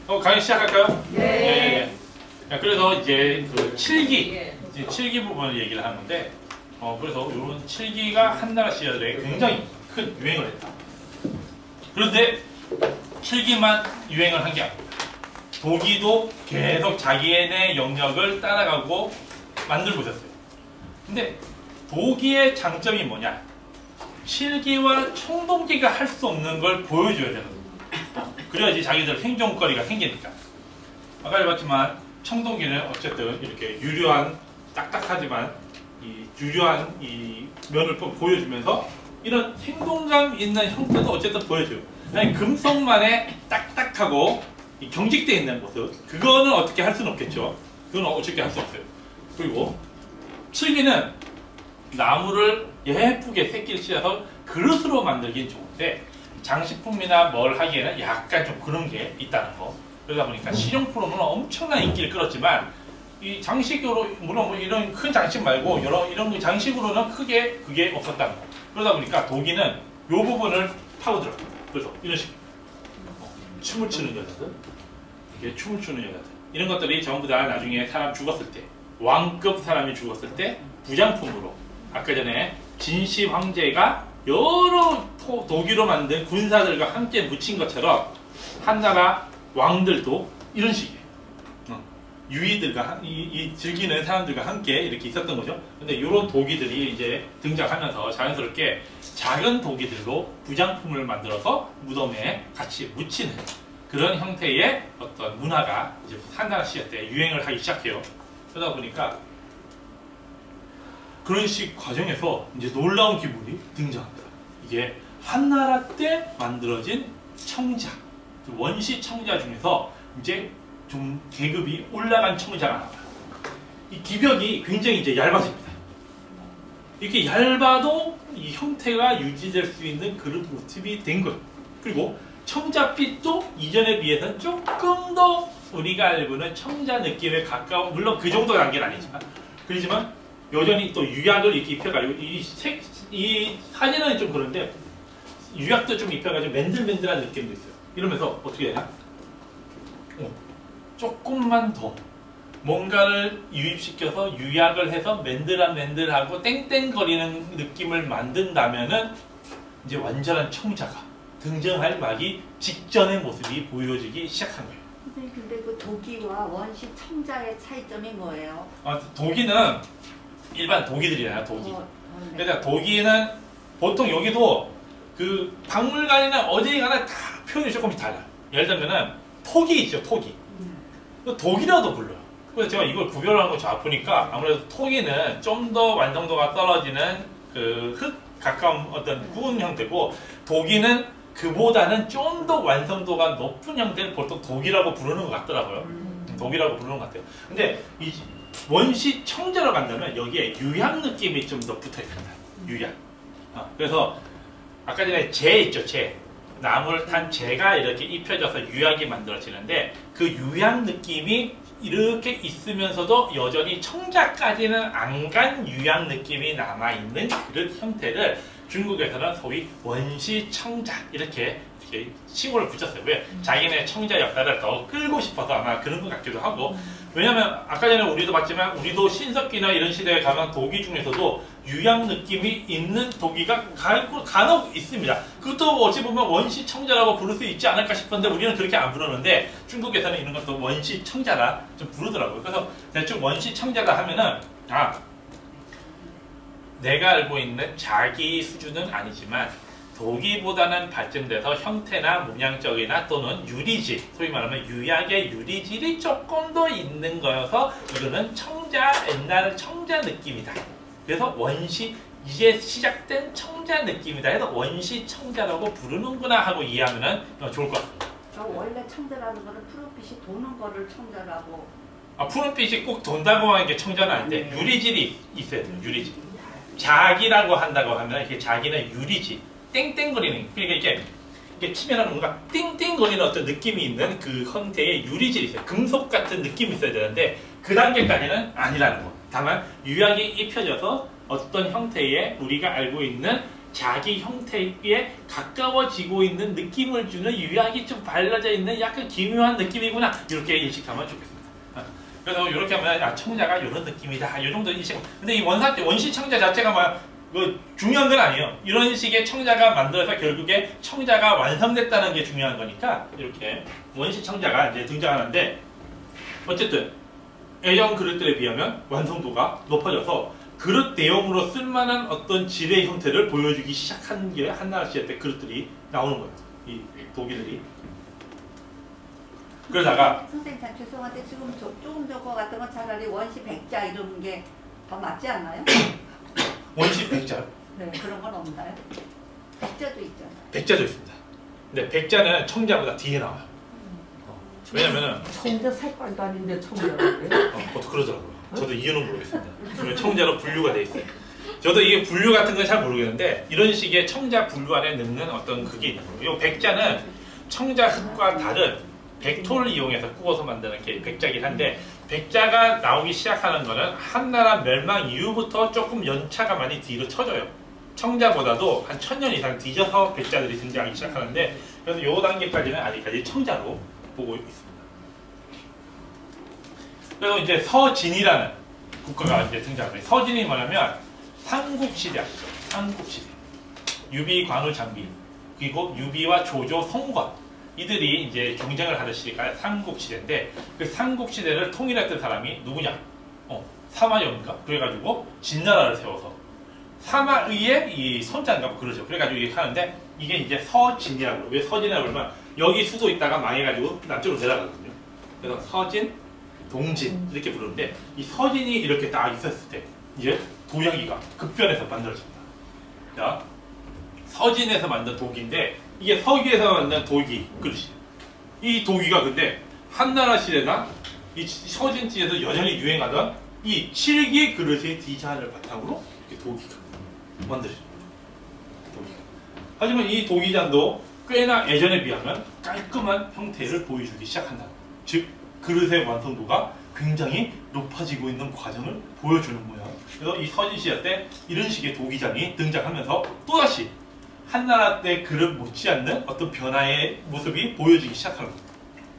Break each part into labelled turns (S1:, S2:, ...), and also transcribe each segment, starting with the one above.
S1: 강의 시작할까요?
S2: 네.
S1: 예. 그래서 이제 그 7기, 이제 7기 부분을 얘기를 하는데, 그래서 이런 7기가 한나라 시절에 굉장히 큰 유행을 했다. 그런데 7기만 유행을 한 게 아닙니다. 도기도 계속 자기네 영역을 따라가고 만들고 있었어요. 근데 도기의 장점이 뭐냐? 7기와 청동기가 할 수 없는 걸 보여줘야 되는 거예요. 그래야지 자기들 행동거리가 생기니까. 아까 봤지만 청동기는 어쨌든 이렇게 유려한, 딱딱하지만 이 유려한 이 면을 보여주면서 이런 생동감 있는 형태도 어쨌든 보여줘요. 아니, 금속만의 딱딱하고 이 경직되어 있는 모습, 그거는 어떻게 할 수는 없겠죠. 그건 어떻게 할 수 없어요. 그리고 7기는 나무를 예쁘게 새끼를 씌워서 그릇으로 만들긴 좋은데 장식품이나 뭘 하기에는 약간 좀 그런 게 있다는 거. 그러다 보니까 실용품으로는 엄청난 인기를 끌었지만 이 장식으로, 물론 뭐 이런 큰 장식 말고 이런 장식으로는 크게 그게 없었다는 거. 그러다 보니까 도기는 이 부분을 파고들어요. 그래서 이런 식으로 춤을 추는 여자들, 이렇게 춤을 추는 여자들, 이런 것들이 전부 다 나중에 사람 죽었을 때, 왕급 사람이 죽었을 때 부장품으로, 아까 전에 진시 황제가 여러 도기로 만든 군사들과 함께 묻힌 것처럼 한나라 왕들도 이런 식이에요. 유의들과 이 즐기는 사람들과 함께 이렇게 있었던 거죠. 근데 이런 도기들이 이제 등장하면서 자연스럽게 작은 도기들로 부장품을 만들어서 무덤에 같이 묻히는 그런 형태의 어떤 문화가 이제 한나라 시대 때 유행을 하기 시작해요. 그러다 보니까 그런 식 과정에서 이제 놀라운 기분이 등장합니다. 이게 한나라 때 만들어진 청자, 원시 청자 중에서 이제 좀 계급이 올라간 청자가 나와요. 이 기벽이 굉장히 이제 얇아집니다. 이렇게 얇아도 이 형태가 유지될 수 있는 그런 모습이 된 거예요. 그리고 청자빛도 이전에 비해서는 조금 더 우리가 알고는 청자 느낌에 가까운, 물론 그 정도 단계는 아니지만, 그렇지만 여전히 또 유약을 이렇게 입혀가지고 이 사진은 좀 그런데 유약도 좀 입혀가지고 맨들맨들한 느낌도 있어요. 이러면서 어떻게 되냐? 조금만 더 뭔가를 유입시켜서 유약을 해서 맨들하고 땡땡거리는 느낌을 만든다면은 이제 완전한 청자가 등장할 막이 직전의 모습이 보여지기 시작한 거예요.
S2: 근데 그 도기와 원시 청자의 차이점이 뭐예요?
S1: 도기는 일반 도기들이잖아요. 도기.
S2: 네.
S1: 그러니까 도기는 보통 여기도 그 박물관이나 어디 가나 다 표현이 조금씩 달라요. 예를 들면은 토기 있죠. 토기. 독이라도 불러요. 그래서 제가 이걸 구별하는 거 잘 보니까 아무래도 토기는 좀 더 완성도가 떨어지는 그 흙 가까운 어떤 구운 형태고, 도기는 그보다는 좀 더 완성도가 높은 형태를 보통 독이라고 부르는 것 같더라고요. 독이라고 부르는 것 같아요. 근데 이 원시 청자로 간다면 여기에 유약 느낌이 좀 더 붙어 있습니다. 유약. 그래서 아까 전에 재 있죠. 재. 나무를 탄 재가 이렇게 입혀져서 유약이 만들어지는데 그 유약 느낌이 이렇게 있으면서도 여전히 청자까지는 안 간 유약 느낌이 남아있는 그런 형태를 중국에서는 소위 원시 청자 이렇게 칭호를 붙였어요. 왜? 자기네 청자 역사를 더 끌고 싶어서 아마 그런 것 같기도 하고, 왜냐면 아까 전에 우리도 봤지만 우리도 신석기나 이런 시대에 가면 도기 중에서도 유약 느낌이 있는 도기가 간혹 있습니다. 그것도 어찌 보면 원시 청자라고 부를 수 있지 않을까 싶은데 우리는 그렇게 안 부르는데 중국에서는 이런 것도 원시 청자라 좀 부르더라고요. 그래서 대충 원시 청자다 하면은 내가 알고 있는 자기 수준은 아니지만 도기보다는 발전돼서 형태나 문양적이나 또는 유리질, 소위 말하면 유약의 유리질이 조금 더 있는 거여서 이거는 청자, 옛날 청자 느낌이다. 그래서 원시, 이제 시작된 청자 느낌이다 해서 원시 청자라고 부르는구나 하고 이해하면 좋을 것 같습니다.
S2: 원래 청자라는 거는 푸른빛이 도는 거를 청자라고.
S1: 푸른빛이 꼭 돈다고 하는 게 청자는 아닌데 유리질이 있어야 돼요. 유리질. 자기라고 한다고 하면 이게 자기는 유리질. 땡땡거리는, 그러니까 이게 치면은 뭔가 띵띵거리는 어떤 느낌이 있는 그 형태의 유리질이 있어요. 금속 같은 느낌이 있어야 되는데 그 단계까지는 아니라는 거. 다만 유약이 입혀져서 어떤 형태의 우리가 알고 있는 자기 형태에 가까워지고 있는 느낌을 주는 유약이 좀 발라져 있는 약간 기묘한 느낌이구나. 이렇게 인식하면 좋겠습니다. 그래서 이렇게 하면 청자가 이런 느낌이다. 이 정도 인식. 근데 이 원시 청자 자체가 뭐야? 중요한 건 아니에요. 이런 식의 청자가 만들어서 결국에 청자가 완성됐다는 게 중요한 거니까 이렇게 원시 청자가 이제 등장하는데 어쨌든 A형 그릇들에 비하면 완성도가 높아져서 그릇 대용으로 쓸만한 어떤 질의 형태를 보여주기 시작한 게 한나라 시대 때 그릇들이 나오는 거예요. 이 도기들이. 그러다가
S2: 선생님 잘 죄송한데 지금 조금 전거 같은 건 차라리 원시 백자 이런 게 더 맞지 않나요?
S1: 원시 백자.
S2: 네, 그런 건 없나요? 백자도 있잖아요.
S1: 백자도 있습니다. 근데 백자는 청자보다 뒤에 나와요. 왜냐면은
S3: 청자 색깔도 아닌데 청자라고요?
S1: 보통 그러더라고요. 저도 이유는 모르겠습니다. 청자로 분류가 돼 있어요. 저도 이게 분류 같은 건 잘 모르겠는데 이런 식의 청자 분류 안에 넣는 어떤 그게 있는 거예요. 이 백자는 청자 흙과 다른 백토를 이용해서 구워서 만드는 게 백자긴 한데 백자가 나오기 시작하는 거는 한나라 멸망 이후부터 조금 연차가 많이 뒤로 쳐져요. 청자보다도 한 1000년 이상 뒤져서 백자들이 등장하기 시작하는데 그래서 이 단계까지는 아직까지 청자로 보고 있습니다. 그래서 이제 서진이라는 국가가 이제 등장합니다. 서진이 뭐냐면 삼국시대 아시죠? 삼국시대. 유비, 관우, 장비 그리고 유비와 조조, 송권 이들이 이제 경쟁을 하는 시대가 삼국시대인데 그 삼국시대를 통일했던 사람이 누구냐? 사마영인가? 그래가지고 진나라를 세워서 사마의의 이 손자인가 뭐 그러죠. 그래가지고 이렇게 하는데 이게 이제 서진이라고 그래요. 왜 서진이라고 그러면 여기 수도 있다가 망해가지고 남쪽으로 내려가거든요. 그래서 서진, 동진 이렇게 부르는데 이 서진이 이렇게 딱 있었을 때 이제 도약이가 급변해서 만들어집니다. 자, 서진에서 만든 독인데 이게 서기에서 만든 독이 그릇이에요. 이 독이가 근데 한나라 시대나 이 서진지에서 여전히 유행하던 이 칠기 그릇의 디자인을 바탕으로 이렇게 독이가 만들어집니다. 하지만 이 독이잔도 꽤나 예전에 비하면 깔끔한 형태를 보여주기 시작한다. 즉 그릇의 완성도가 굉장히 높아지고 있는 과정을 보여주는 거야. 그래서 이 서진시대 때 이런 식의 도기장이 등장하면서 또다시 한나라 때 그릇 못지않는 어떤 변화의 모습이 보여지기 시작하는 겁니다.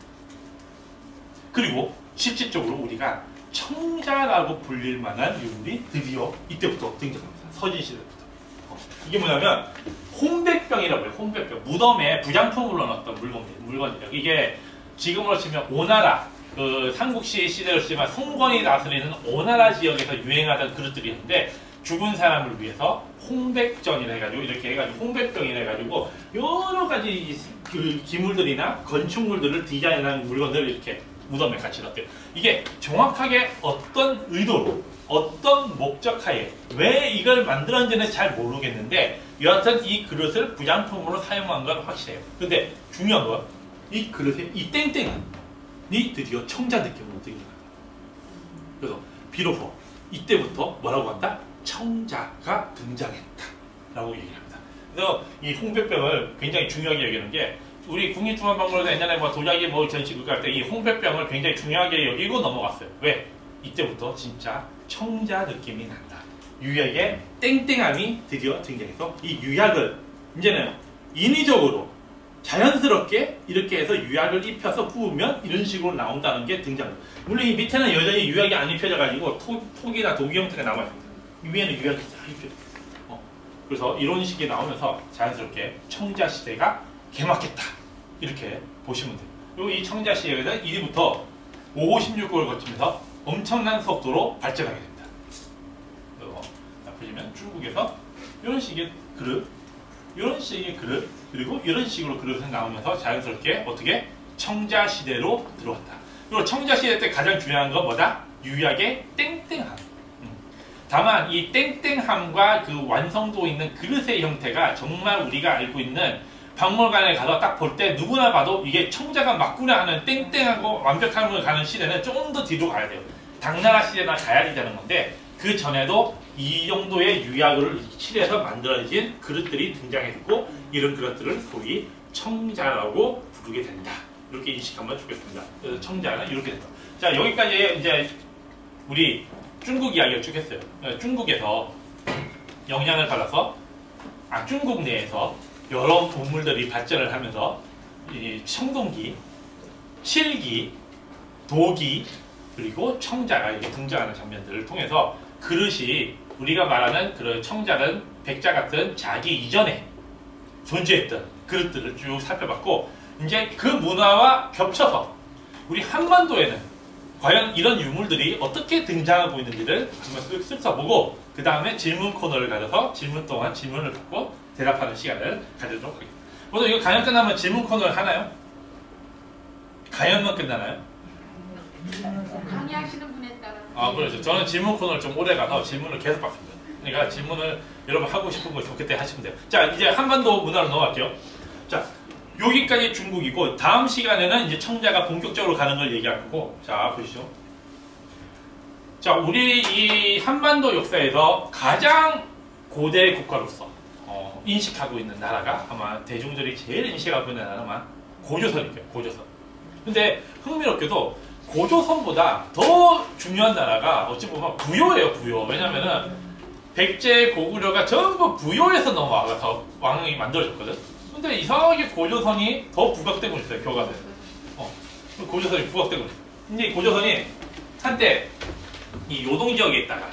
S1: 그리고 실질적으로 우리가 청자라고 불릴 만한 유물이 드디어 이때부터 등장합니다. 서진시대부터. 이게 뭐냐면 홍백병이라고 해요. 홍백병. 무덤에 부장품으로 넣었던 물건이에요. 이게 지금으로 치면 오나라 그 삼국시 시대로 치면 송건이 다스리는 오나라 지역에서 유행하던 그릇들이 있는데 죽은 사람을 위해서 홍백전이라 해가지고 이렇게 해가지고 홍백병이라 해가지고 여러 가지 그 기물들이나 건축물들을 디자인한 물건들을 이렇게 무덤에 같이 넣었대요. 이게 정확하게 어떤 의도로 어떤 목적하에 왜 이걸 만들었는지는 잘 모르겠는데 여하튼 이 그릇을 부장품으로 사용한 건 확실해요. 근데 중요한 건 이 그릇의 이 땡땡은 드디어 청자 느낌으로 등장합니다. 그래서 비로소 이때부터 뭐라고 한다? 청자가 등장했다 라고 얘기합니다. 그래서 이 홍백병을 굉장히 중요하게 여기는 게 우리 국립중앙박물관에서 옛날에 뭐 도자기 뭐 전시국 할 때 이 홍백병을 굉장히 중요하게 여기고 넘어갔어요. 왜? 이때부터 진짜 청자 느낌이 난다. 유약의 땡땡함이 드디어 등장해서 이 유약을 이제는 인위적으로 자연스럽게 이렇게 해서 유약을 입혀서 구우면 이런 식으로 나온다는 게 등장합니다. 물론 이 밑에는 여전히 유약이 안 입혀져가지고 톡이나 독이 형태가 남아있습니다. 위에는 유약이 다 입혀져요. 그래서 이런 식이 나오면서 자연스럽게 청자 시대가 개막했다. 이렇게 보시면 돼요. 그리고 이 청자 시대는 이제부터 5, 16국을 거치면서 엄청난 속도로 발전하게 됩니다. 보시면 중국에서 이런 식의 그릇, 이런 식의 그릇, 그리고 이런 식으로 그릇이 나오면서 자연스럽게 어떻게 청자 시대로 들어왔다. 그리고 청자 시대 때 가장 중요한 건 뭐다? 유약의 땡땡함. 다만 이 땡땡함과 그 완성도 있는 그릇의 형태가 정말 우리가 알고 있는 박물관에 가서 딱 볼 때 누구나 봐도 이게 청자가 맞구나 하는 땡땡하고 완벽함을 가는 시대는 조금 더 뒤로 가야 돼요. 당나라 시대나 가야 되는 건데 그 전에도 이 정도의 유약을 칠해서 만들어진 그릇들이 등장했고 이런 그릇들을 소위 청자라고 부르게 된다. 이렇게 인식하면 좋겠습니다. 그래서 청자는 이렇게 된다. 자, 여기까지 이제 우리 중국 이야기를 쭉 했어요. 중국에서 영향을 받아서 중국 내에서 여러 동물들이 발전을 하면서 이 청동기, 칠기, 도기 그리고 청자가 이렇게 등장하는 장면들을 통해서 그릇이 우리가 말하는 그런 청자든 백자 같은 자기 이전에 존재했던 그릇들을 쭉 살펴봤고 이제 그 문화와 겹쳐서 우리 한반도에는 과연 이런 유물들이 어떻게 등장하고 있는지를 한번 쓱 훑어보고 그 다음에 질문 코너를 가져서 질문 동안 질문을 받고 대답하는 시간을 가지도록 하겠습니다. 오늘 이거 강연 끝나면 질문 코너를 하나요? 강연만 끝나나요?
S4: 강의하시는 분에 따라.
S1: 아, 그렇죠. 저는 질문 코너를 좀 오래 가서 질문을 계속 받습니다. 그러니까 질문을 여러분 하고 싶은 거 있으면 그때 하시면 돼요. 자, 이제 한반도 문화로 넘어갈게요. 자, 여기까지 중국이고 다음 시간에는 이제 청자가 본격적으로 가는 걸 얘기할 거고 자, 보시죠. 자, 우리 이 한반도 역사에서 가장 고대 국가로서 인식하고 있는 나라가 아마 대중들이 제일 인식하고 있는 나라가 고조선일 거예요. 고조선. 근데 흥미롭게도 고조선보다 더 중요한 나라가 어찌 보면 부여예요. 부여. 왜냐면은 백제 고구려가 전부 부여에서 넘어와서 왕이 만들어졌거든. 근데 이상하게 고조선이 더 부각되고 있어요. 교과서에. 고조선이 부각되고 있어요. 근데 이 고조선이 한때 이 요동 지역에 있다가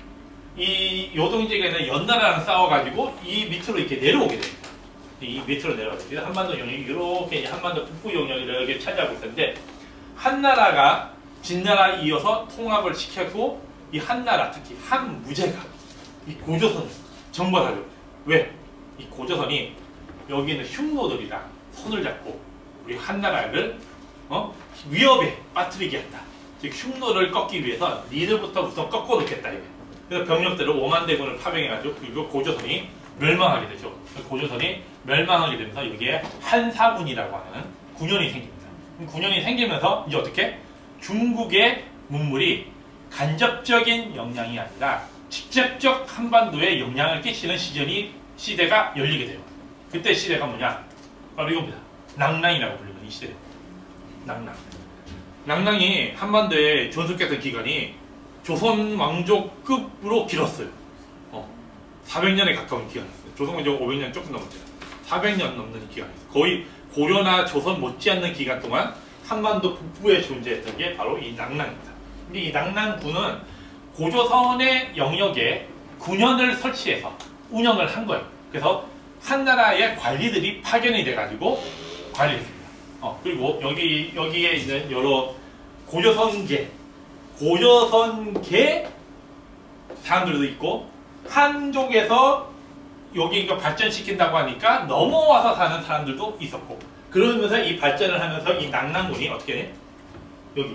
S1: 이 요동 지역에는 연나라랑 싸워가지고 이 밑으로 이렇게 내려오게 됩니다. 이 밑으로 내려가게 돼요. 한반도 영역이 이렇게 한반도 북부 영역을 이렇게 차지하고 있었는데 한나라가 진나라 이어서 통합을 시켰고 이 한나라 특히 한무제가 이 고조선을 정벌하려고 해요. 왜? 이 고조선이 여기 있는 흉노들이랑 손을 잡고 우리 한나라를 위협에 빠뜨리게 한다. 즉 흉노를 꺾기 위해서 니들부터 우선 꺾어놓겠다 이게. 그래서 병력들을 5만 대군을 파병해가지고 그리고 고조선이 멸망하게 되죠. 고조선이 멸망하게 되면서 여기에 한사군이라고 하는 군현이 생깁니다. 군현이 생기면서 이제 어떻게? 중국의 문물이 간접적인 영향이 아니라 직접적 한반도에 영향을 끼치는 시대가 열리게 돼요. 그때 시대가 뭐냐? 바로 이겁니다. 낭랑이라고 불리는 이 시대. 낭랑. 낭랑이 한반도에 존속했던 기간이 조선 왕족급으로 길었어요. 400년에 가까운 기간이었어요. 조선 왕족 500년 조금 넘었죠. 400년 넘는 기간이었어요. 거의 고려나 조선 못지않는 기간 동안 한반도 북부에 존재했던 게 바로 이 낭랑입니다. 근데 이 낭랑군은 고조선의 영역에 군현을 설치해서 운영을 한 거예요. 그래서 한나라의 관리들이 파견이 돼가지고 관리했습니다. 그리고 여기에 있는 여러 고조선계 사람들도 있고 한족에서 여기가 발전시킨다고 하니까 넘어와서 사는 사람들도 있었고 그러면서 이 발전을 하면서 이 낭랑군이 어떻게 해? 여기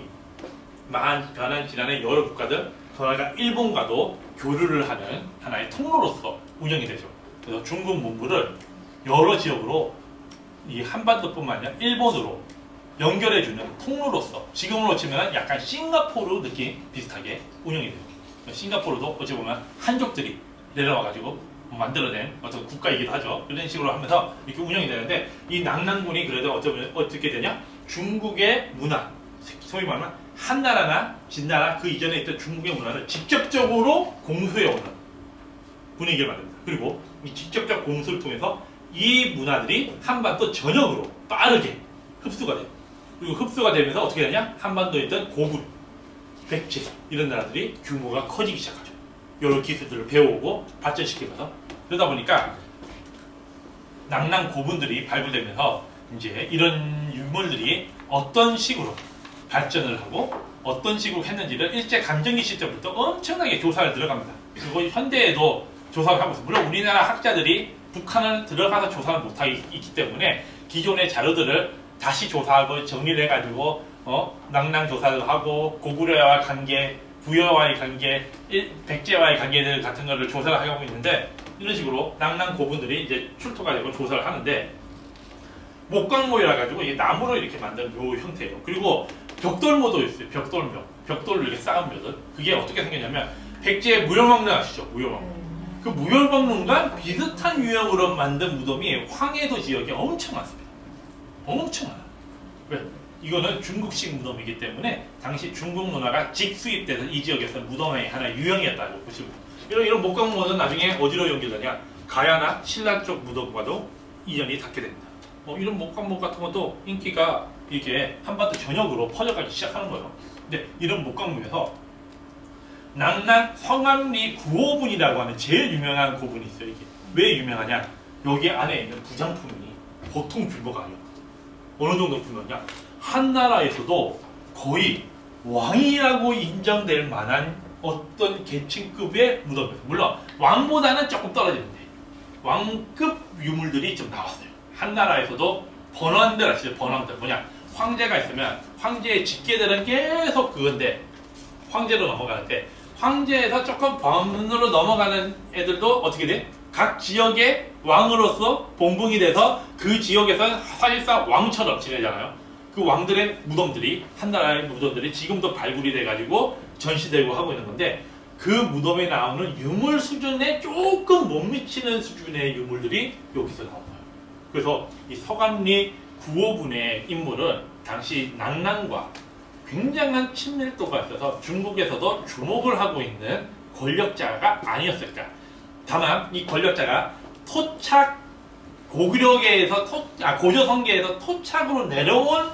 S1: 변한 지난해 여러 국가들 더나아가 일본과도 교류를 하는 하나의 통로로서 운영이 되죠. 그래서 중국 문물을 여러 지역으로 이 한반도뿐만 아니라 일본으로 연결해주는 통로로서 지금으로 치면 약간 싱가포르 느낌 비슷하게 운영이 돼요. 싱가포르도 어찌 보면 한족들이 내려와가지고 만들어낸 어떤 국가이기도 하죠. 이런 식으로 하면서 이렇게 운영이 되는데 이 낭랑군이 그래도 어떻게 되냐? 중국의 문화, 소위 말하면 한나라나 진나라 그 이전에 있던 중국의 문화를 직접적으로 공수해오는 분위기를 만듭니다. 그리고 이 직접적 공수를 통해서 이 문화들이 한반도 전역으로 빠르게 흡수가 돼요. 그리고 흡수가 되면서 어떻게 되냐? 한반도에 있던 고구려, 백제 이런 나라들이 규모가 커지기 시작하죠. 여러 기술들을 배워오고 발전시키면서 그러다 보니까 낭랑 고분들이 발굴되면서 이제 이런 유물들이 어떤 식으로 발전을 하고 어떤 식으로 했는지를 일제 강점기 시점부터 엄청나게 조사를 들어갑니다. 그리고 현대에도 조사를 하고 있습니다. 물론 우리나라 학자들이 북한을 들어가서 조사를 못하기 있기 때문에 기존의 자료들을 다시 조사하고 정리를 해가지고 낭랑 조사를 하고 고구려와의 관계, 부여와의 관계, 백제와의 관계들 같은 거를 조사를 하고 있는데 이런 식으로 낭랑 고분들이 이제 출토가 되고 조사를 하는데 목광모이라 가지고 이게 나무로 이렇게 만든 묘 형태예요. 그리고 벽돌모도 있어요. 벽돌묘. 벽돌을 이렇게 쌓은 묘들. 그게 어떻게 생겼냐면 백제의 무열왕릉 아시죠? 무열왕릉. 그 무열왕릉과 비슷한 유형으로 만든 무덤이 황해도 지역에 엄청 많습니다. 엄청 많아요. 왜? 이거는 중국식 무덤이기 때문에 당시 중국 문화가 직수입돼서 이 지역에서 무덤의 하나의 유형이었다고 보시면 돼요. 이런 목광모는 나중에 어디로 연결되냐? 가야나 신라 쪽 무덤과도 인연이 닿게 됩니다. 이런 목관목 같은 것도 인기가 이게 한반도 전역으로 퍼져가기 시작하는 거예요. 근데 이런 목관목에서 낭랑 성암리 구호분이라고 하는 제일 유명한 고분이 있어요. 이게 왜 유명하냐? 여기 안에 있는 부장품이 보통 규모가 아니었거든요. 어느 정도 규모냐? 한나라에서도 거의 왕이라고 인정될 만한 어떤 계층급의 무덤이었어요. 물론 왕보다는 조금 떨어지는데 왕급 유물들이 좀 나왔어요. 한나라에서도 번원들 아시죠? 번원들 뭐냐? 황제가 있으면 황제의 직계들은 계속 그건데 황제로 넘어가는데 황제에서 조금 번으로 넘어가는 애들도 어떻게 돼? 각 지역의 왕으로서 봉봉이 돼서 그 지역에서 사실상 왕처럼 지내잖아요. 그 왕들의 무덤들이 한나라의 무덤들이 지금도 발굴이 돼가지고 전시되고 하고 있는 건데 그 무덤에 나오는 유물 수준에 조금 못 미치는 수준의 유물들이 여기서 나온 거예요. 그래서 이 서감리 구호분의 인물은 당시 낭랑과 굉장한 친밀도가 있어서 중국에서도 주목을 하고 있는 권력자가 아니었을까. 다만 이 권력자가 토착 고구려계에서 고조선계에서 토착으로 내려온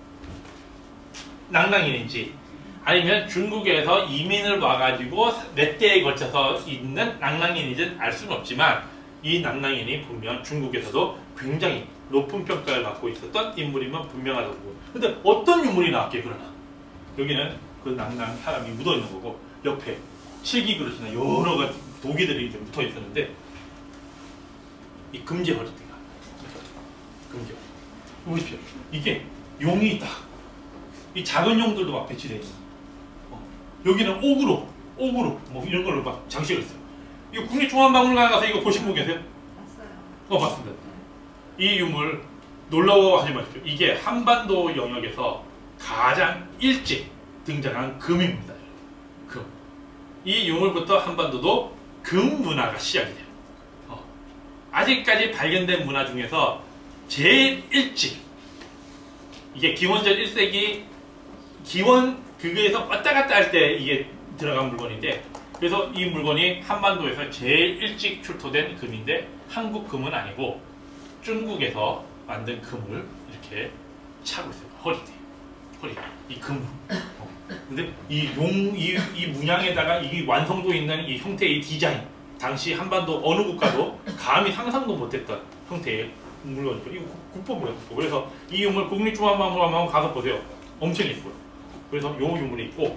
S1: 낭랑인인지 아니면 중국에서 이민을 와가지고 몇 대에 걸쳐서 있는 낭랑인인지는 알 수는 없지만 이 낭랑인이 분명 중국에서도 굉장히 높은 평가를 받고 있었던 인물이면 분명하다고. 근데 어떤 유물이 나왔게 그러나 여기는 그 낭랑 사람이 묻어 있는 거고 옆에 칠기 그릇이나 여러 가지 도기들이 이제 묻어 있었는데 이 금제 허리띠가 금제 보십시오. 이게 용이 있다. 이 작은 용들도 막 배치되어 있어. 여기는 옥으로 뭐 이런 걸로 막 장식을 했어요. 이거 국립중앙박물관 가서 이거 보신 분 계세요?
S2: 봤어요.
S1: 봤습니다. 이 유물 놀라워하지 마십시오. 이게 한반도 영역에서 가장 일찍 등장한 금입니다. 금. 이 유물부터 한반도도 금 문화가 시작이 돼요. 아직까지 발견된 문화 중에서 제일 일찍 이게 기원전 1세기 기원 그거에서 왔다 갔다 할 때 이게 들어간 물건인데 그래서 이 물건이 한반도에서 제일 일찍 출토된 금인데 한국 금은 아니고 중국에서 만든 금을 이렇게 차고 있어요. 허리 이 금. 근데 이 문양에다가 이 완성도 있는 이 형태의 이 디자인 당시 한반도 어느 국가도 감히 상상도 못했던 형태의 물건이죠. 이거 국보물이에요. 그래서 이 유물 국립중앙박물관 가서 보세요. 엄청 예뻐요. 그래서 요 유물이 있고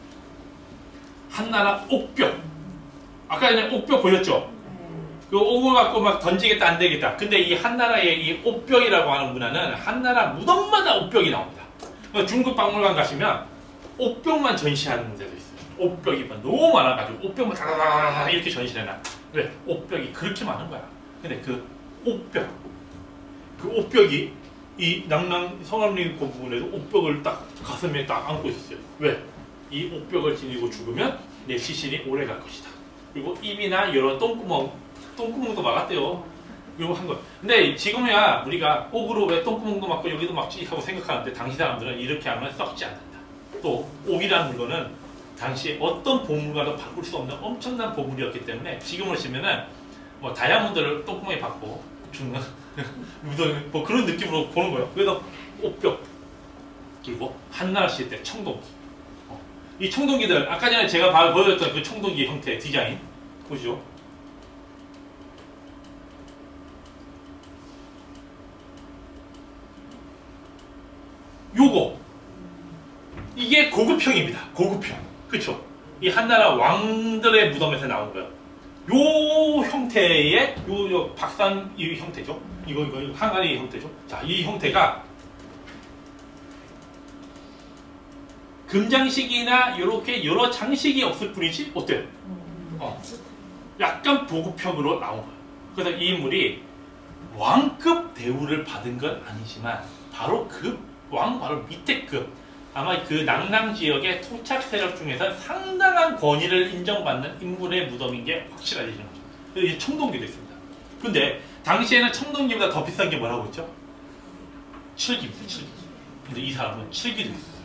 S1: 한나라 옥벽. 아까 전에 옥벽 보셨죠? 그 옥을 갖고 막 던지겠다 안 되겠다. 근데 이 한나라의 이 옥벽이라고 하는 문화는 한나라 무덤마다 옥벽이 나옵니다. 중국 박물관 가시면 옥벽만 전시하는 데도 있어요. 옥벽이 너무 많아가지고 옥벽만 다다다다 이렇게 전시해놔. 왜? 옥벽이 그렇게 많은 거야. 근데 그 옥벽이 이 낭랑 성암리 그 부분에도 옥벽을 딱 가슴에 딱 안고 있었어요. 왜? 이 옥벽을 지니고 죽으면 내 시신이 오래 갈 것이다. 그리고 입이나 이런 똥구멍도 막았대요. 이거 한 거. 근데 지금이야 우리가 옥으로 왜 똥구멍도 막고 여기도 막지 하고 생각하는데 당시 사람들은 이렇게 하면 썩지 않는다. 또 옥이라는 물건은 당시 어떤 보물과도 바꿀 수 없는 엄청난 보물이었기 때문에 지금으로 치면은 뭐 다이아몬드를 똥구멍에 박고 죽는 뭐 그런 느낌으로 보는 거예요. 그래서 옥벽 그리고 한나라 시대 때 청동기. 이 청동기들 아까 전에 제가 보여줬던 그 청동기 형태 디자인 보시죠. 요거 이게 고급형입니다. 고급형. 그쵸? 이 한나라 왕들의 무덤에서 나온 거예요. 요 형태의 요 박산 이 형태죠. 이거 항아리 형태죠. 자, 이 형태가 금장식이나 이렇게 여러 장식이 없을 뿐이지 어때요? 약간 보급형으로 나온 거예요. 그래서 이 인물이 왕급 대우를 받은 건 아니지만 바로 바로 밑에 급 아마 그 낭랑 지역의 토착 세력 중에서 상당한 권위를 인정받는 인물의 무덤인 게 확실해지는 거죠. 그래서 이 청동기도 있습니다. 근데 당시에는 청동기보다 더 비싼 게 뭐라고 했죠? 칠기입니다. 칠기. 근데 이 사람은 칠기도 있어요.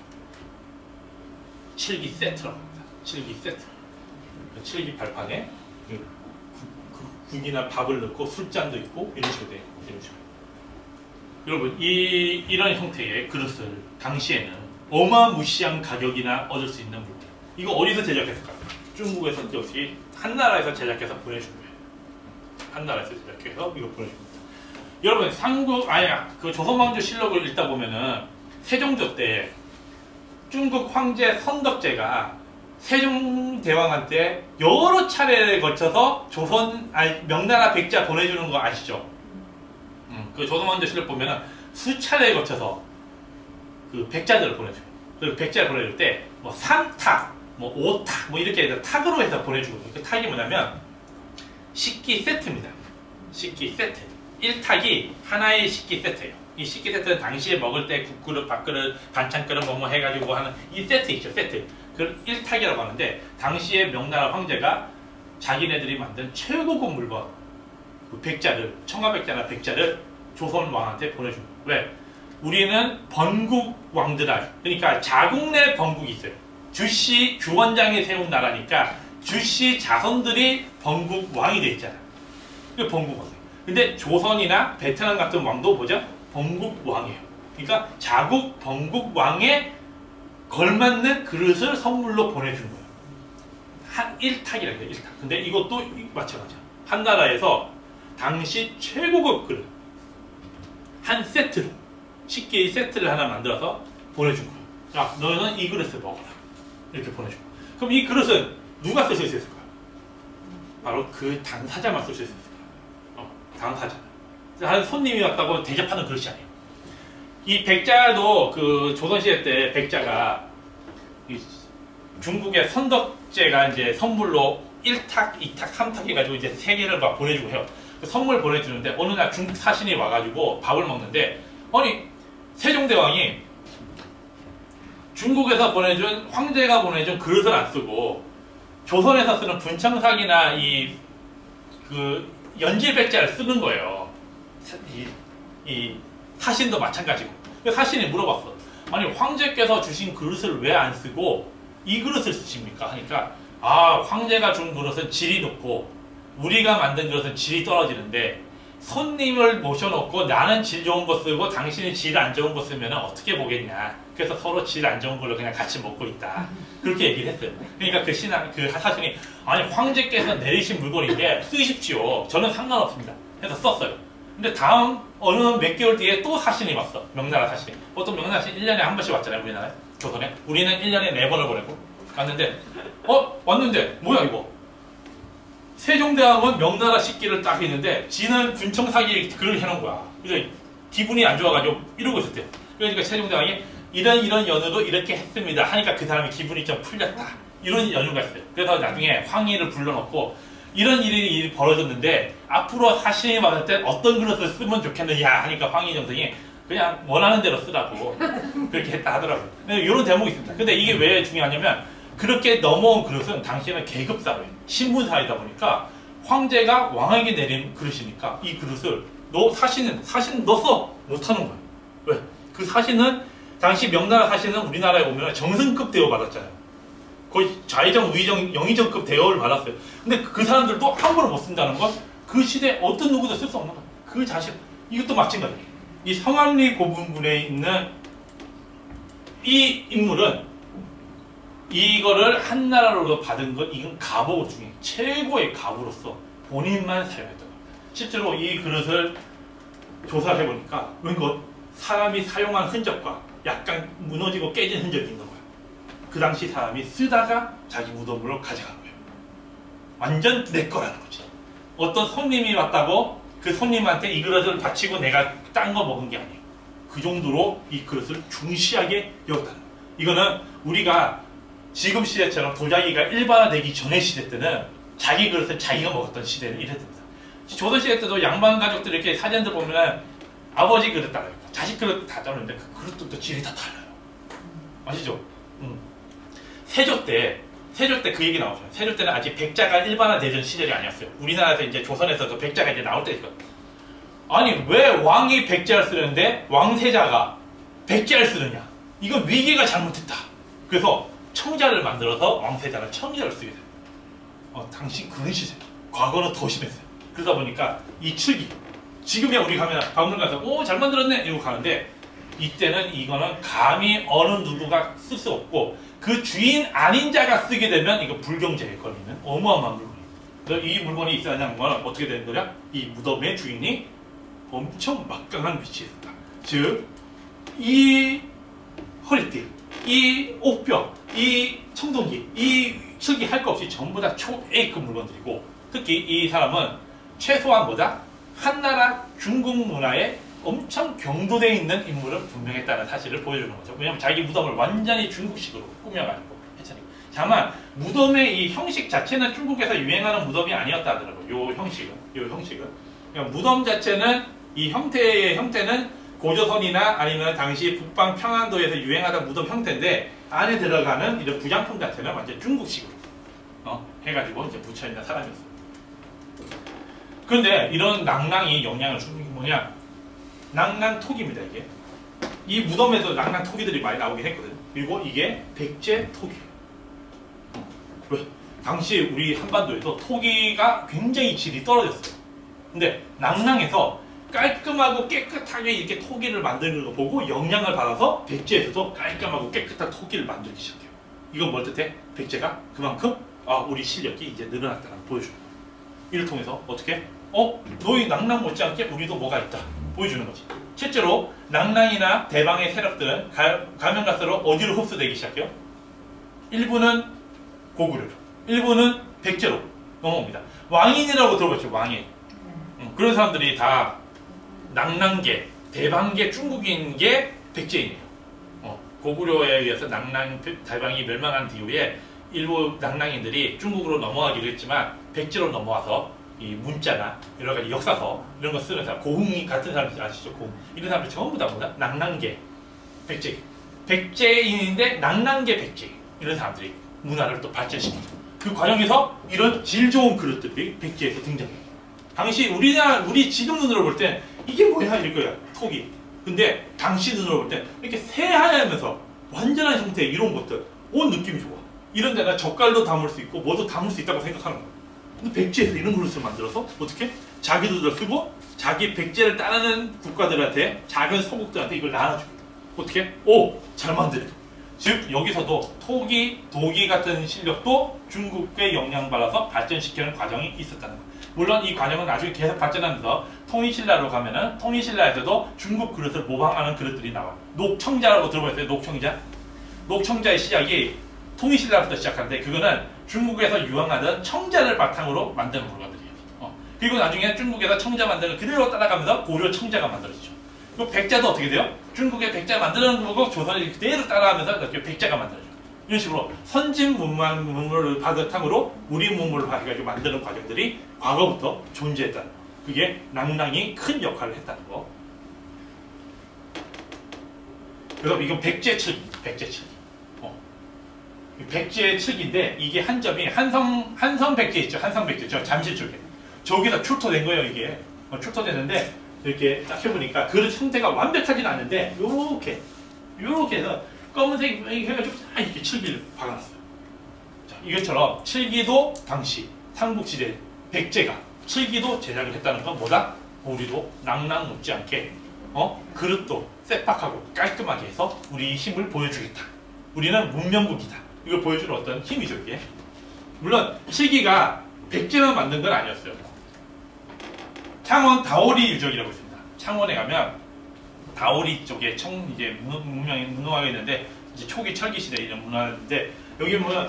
S1: 칠기 세트라고 합니다. 칠기 세트. 칠기 발판에 국이나 밥을 넣고 술잔도 있고 이런 식으로 돼요. 이런 식으로. 여러분 이런 형태의 그릇을 당시에는 어마무시한 가격이나 얻을 수 있는 물건. 이거 어디서 제작했을까요? 중국에서 역시 한나라에서 제작해서 보내준 거예요. 한나라에서 제작해서 이거 보내준 겁니다. 여러분 그 조선왕조실록을 읽다 보면은 세종조 때 중국 황제 선덕제가 세종대왕한테 여러 차례에 걸쳐서 명나라 백자 보내주는 거 아시죠? 그 조선왕조실록 보면은 수차례에 걸쳐서 그 백자들을 보내줘요. 그 백자를 보내줄 때 뭐 3탁, 뭐 5탁, 뭐 이렇게 해서 탁으로 해서 보내주거든요. 그 탁이 뭐냐면 식기 세트입니다. 식기 세트. 1탁이 하나의 식기 세트예요. 이 식기 세트는 당시에 먹을 때 국그릇, 밥그릇, 반찬그릇 뭐 해가지고 하는 이 세트 있죠. 세트. 그걸 1탁이라고 하는데 당시에 명나라 황제가 자기네들이 만든 최고급 물건 그 백자를, 청아백자나 백자를 조선 왕한테 보내준 거예요. 왜? 우리는 번국 왕들할, 그러니까 자국 내 번국이 있어요. 주씨 주원장이 세운 나라니까 주씨 자손들이 번국 왕이 돼 있잖아요. 그게 번국 왕이에요. 근데 조선이나 베트남 같은 왕도 뭐죠? 번국 왕이에요. 그러니까 자국 번국 왕에 걸맞는 그릇을 선물로 보내준 거예요. 한 1탁이라고 해요. 1탁. 근데 이것도 마찬가지야. 한나라에서 당시 최고급 그릇 한 세트로 식기 세트를 하나 만들어서 보내준 거예요. 자, 너는 이 그릇을 먹어라. 이렇게 보내준 거예요. 그럼 이 그릇은 누가 쓸 수 있을까요? 바로 그 당사자만 쓸 수 있을 거예요. 당사자. 한 손님이 왔다고 대접하는 그릇이 아니에요. 이 백자도 그 조선시대 때 백자가 중국의 선덕제가 이제 선물로 1탁, 2탁, 3탁 해가지고 이제 3개를 막 보내주고 해요. 그 선물 보내주는데 어느 날 중국 사신이 와가지고 밥을 먹는데 아니 세종대왕이 중국에서 보내준 황제가 보내준 그릇을 안 쓰고 조선에서 쓰는 분청삭이나 그 연질백자를 쓰는 거예요. 이 사신도 마찬가지고. 사신이 물어봤어. 아니 황제께서 주신 그릇을 왜 안 쓰고 이 그릇을 쓰십니까? 하니까 황제가 준 그릇은 질이 높고 우리가 만든 그릇은 질이 떨어지는데 손님을 모셔놓고 나는 질 좋은 거 쓰고 당신이 질 안 좋은 거 쓰면 어떻게 보겠냐. 그래서 서로 질 안 좋은 걸로 그냥 같이 먹고 있다. 그렇게 얘기를 했어요. 그러니까 그 사신이 아니 황제께서 내리신 물건인데 쓰십시오. 저는 상관없습니다. 해서 썼어요. 근데 다음 어느 몇 개월 뒤에 또 사신이 왔어. 명나라 사신이. 보통 명나라 사신 1년에 한 번씩 왔잖아요. 우리나라에. 조선에. 우리는 1년에 4번을 보내고 왔는데 왔는데 뭐야 이거. 세종대왕은 명나라 식기를 딱 했는데 지는 분청사기 글을 해놓은 거야. 그래서 기분이 안 좋아가지고 이러고 있었대요. 그러니까 세종대왕이 이런 연유로 이렇게 했습니다 하니까 그 사람이 기분이 좀 풀렸다. 이런 연유가 있어요. 그래서 나중에 황희를 불러놓고 이런 일이 벌어졌는데 앞으로 사신이 왔을 때 어떤 그릇을 쓰면 좋겠느냐 하니까 황희 정성이 그냥 원하는 대로 쓰라고 그렇게 했다 하더라고요. 이런 대목이 있습니다. 근데 이게 왜 중요하냐면 그렇게 넘어온 그릇은 당시에는 계급사회예요. 신분사회다 보니까 황제가 왕에게 내린 그릇이니까 이 그릇을 사신 너 써! 못하는 거예요. 왜? 그 사신은 당시 명나라 사신은 우리나라에 오면 정승급 대우 받았잖아요. 거의 좌의정, 우의정, 영의정급 대우를 받았어요. 근데 그 사람들도 함부로 못 쓴다는 건 그 시대에 어떤 누구도 쓸 수 없는 거예요. 그 자신, 이것도 마찬가지예요. 이 성암리 고분군에 있는 이 인물은 이거를 한나라로 받은 것, 이건 가보 중에 최고의 가부로서 본인만 사용했던 겁니다. 실제로 이 그릇을 조사를 해보니까 웬걸 사람이 사용한 흔적과 약간 무너지고 깨진 흔적이 있는 거예요. 그 당시 사람이 쓰다가 자기 무덤으로 가져간 거예요. 완전 내 거라는 거지. 어떤 손님이 왔다고 그 손님한테 이 그릇을 바치고 내가 딴 거 먹은 게 아니에요. 그 정도로 이 그릇을 중시하게 여겼다는 거예요. 이거는 우리가 지금 시대처럼 도자기가 일반화되기 전의 시대 때는 자기 그릇을 자기가 먹었던 시대를 이랬답니다. 조선시대 때도 양반 가족들 이렇게 사진들 보면 아버지 그릇 따라요. 자식 그릇 다 따르는데 그 그릇도 또 질이 다 달라요. 아시죠? 세조 때 그 얘기 나오죠. 세조 때는 아직 백자가 일반화되던 시절이 아니었어요. 우리나라에서 이제 조선에서 그 백자가 이제 나올 때거든요. 아니 왜 왕이 백자를 쓰는데 왕세자가 백자를 쓰느냐? 이건 위계가 잘못했다. 그래서 청자를 만들어서 왕세자는 청자를 쓰게 돼요. 당시 그런 시절. 과거는 더 심했어요. 그러다 보니까 이 칠기 지금이야 우리 가면 박물관 가서 오 잘 만들었네 이러고 가는데 이때는 이거는 감히 어느 누구가 쓸 수 없고 그 주인 아닌 자가 쓰게 되면 이거 불경제에 걸리는 어마어마한 물건이에요. 그래서 이 물건이 있어야 하는 건 어떻게 되는 거냐? 이 무덤의 주인이 엄청 막강한 위치에 있다. 즉, 이 허리띠, 이 옥뼈, 이 청동기, 이 칠기 할 거 없이 전부 다 초A급 물건들이고 특히 이 사람은 최소한 뭐다? 한나라 중국 문화에 엄청 경도되어 있는 인물은 분명했다는 사실을 보여주는 거죠. 왜냐하면 자기 무덤을 완전히 중국식으로 꾸며가지고 했잖아요. 다만 무덤의 이 형식 자체는 중국에서 유행하는 무덤이 아니었다 하더라고요. 요 형식은. 그러니까 무덤 자체는 이 형태는 고조선이나 아니면 당시 북방 평안도에서 유행하던 무덤 형태인데 안에 들어가는 이런 부장품 자체는 완전 중국식으로 해가지고 이제 붙여있는 사람이었어요. 그런데 이런 낭낭이 영향을 주는 게 뭐냐? 낭낭톡입니다. 이게 이 무덤에서 낭낭톡이들이 많이 나오긴 했거든요. 그리고 이게 백제톡이에요. 왜? 당시 우리 한반도에서 토기가 굉장히 질이 떨어졌어요. 근데 낭낭에서 깔끔하고 깨끗하게 이렇게 토기를 만드는 거 보고 영향을 받아서 백제에서도 깔끔하고 깨끗한 토기를 만들기 시작해요. 이건 뭘 뜻해? 백제가 그만큼 우리 실력이 이제 늘어났다는 걸 보여주는 거예요. 이를 통해서 어떻게? 너희 낭낭 못지않게 우리도 뭐가 있다 보여주는 거지. 실제로 낭낭이나 대방의 세력들은 가면 갈수록 어디로 흡수되기 시작해요? 일부는 고구려로, 일부는 백제로 넘어옵니다. 왕인이라고 들어봤죠. 왕인. 그런 사람들이 다 낭낭계, 대방계 중국인계 백제인이에요. 고구려에 의해서 대방이 멸망한 뒤에 일부 낭낭인들이 중국으로 넘어가기도 했지만 백제로 넘어와서 이 문자나 여러 가지 역사서 이런 거 쓰는 사람, 고흥이 같은 사람들 아시죠? 고흥. 이런 사람들 전부 다 뭐다? 낭낭계, 백제. 백제인인데 낭낭계 백제. 이런 사람들이 문화를 또 발전시키죠. 그 과정에서 이런 질 좋은 그릇들이 백제에서 등장해요. 당시 우리 지금 눈으로 볼 때 이게 뭐야? 이럴 거야. 톡이. 근데 당시 눈으로 볼 때 이렇게 새하얗면서 완전한 형태의 이런 것들, 온 느낌이 좋아. 이런 데가 젓갈도 담을 수 있고 뭐도 담을 수 있다고 생각하는 거야. 근데 백제에서 이런 그릇을 만들어서 어떻게? 자기들도 쓰고 자기 백제를 따르는 국가들한테 작은 서국들한테 이걸 나눠주고 어떻게? 잘 만드네. 즉 여기서도 도기 같은 실력도 중국에 영향받아서 발전시키는 과정이 있었다는 거예요. 물론 이 과정은 나중에 계속 발전하면서 통일신라로 가면은 통일신라에서도 중국 그릇을 모방하는 그릇들이 나와요. 녹청자라고 들어보셨어요? 녹청자의 시작이 통일신라부터 시작하는데 그거는 중국에서 유행하던 청자를 바탕으로 만드는 물건들이에요. 그리고 나중에 중국에서 청자 만드는 그대로 따라가면서 고려 청자가 만들어지죠. 그리고 백자도 어떻게 돼요? 중국의 백자 만드는 거고 조선이 그대로 따라가면서 이렇게 백자가 만들어져요. 이런 식으로 선진 문물을 바탕으로 우리 문물을 해가지고 만드는 과정들이 과거부터 존재했다는 거. 그게 낭낭이 큰 역할을 했다는 거. 그래서 이건 백제칠기입니다. 백제칠기. 백제칠기인데 이게 한 점이 한성 백제 있죠. 한성 백제. 저 잠실 쪽에. 저기서 출토된 거예요. 이게. 출토되는데 이렇게 딱 해보니까 그릇 형태가 완벽하진 않은데 요렇게 해서 검은색 해가지고 이렇게 칠기를 박아놨어요. 자, 이것처럼 칠기도 당시 삼국시대 백제가 칠기도 제작을 했다는 건 뭐다? 우리도 낭낭 못지않게 그릇도 쎄팍하고 깔끔하게 해서 우리 힘을 보여주겠다. 우리는 문명국이다. 이걸 보여주는 어떤 힘이죠 이게. 물론 칠기가 백제만 만든 건 아니었어요. 창원 다오리 유적이라고 있습니다. 창원에 가면 다오리 쪽에 이제 문화가 있는데 이제 초기 철기 시대 이런 문화인데 여기 보면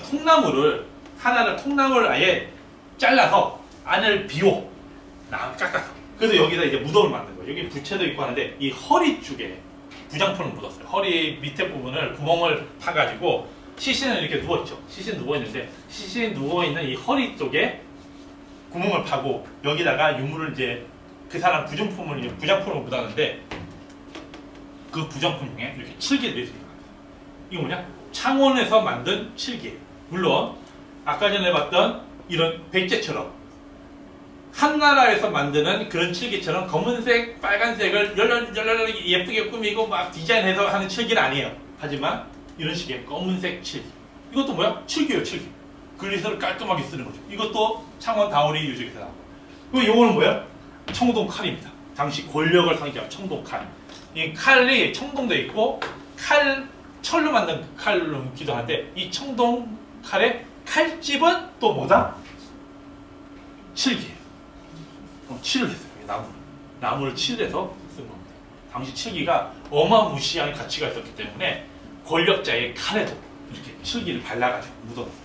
S1: 통나무를 아예 잘라서 안을 비워 깎아서 그래서 여기다 이제 무덤을 만든 거예요. 여기 부채도 있고 하는데 이 허리 쪽에 부장품을 묻었어요. 허리 밑에 부분을 구멍을 파가지고 시신은 이렇게 누워있죠. 시신 누워있는데 시신 누워있는 이 허리 쪽에 구멍을 파고 여기다가 유물을 이제 그 사람 부장품을 묻었는데 그 부정품 중에 이렇게 칠기들이 있습니다. 이거 뭐냐? 창원에서 만든 칠기. 물론 아까 전에 봤던 이런 백제처럼 한나라에서 만드는 그런 칠기처럼 검은색, 빨간색을 열렬하게 예쁘게 꾸미고 막 디자인해서 하는 칠기는 아니에요. 하지만 이런 식의 검은색 칠기. 이것도 뭐야? 칠기예요, 칠기. 그릇을 깔끔하게 쓰는 거죠. 이것도 창원 다오리 유적에서 나오고. 그리고 요거는 뭐예요? 청동칼입니다. 당시 권력을 상징하는 청동칼. 이 칼이 청동돼 있고 철로 만든 칼로 묻기도 하는데 이 청동칼의 칼집은 또 뭐다? 칠기예요. 칠을 했어요. 나무를 칠해서 쓴 겁니다. 당시 칠기가 어마무시한 가치가 있었기 때문에 권력자의 칼에도 이렇게 칠기를 발라가지고 묻어놨죠.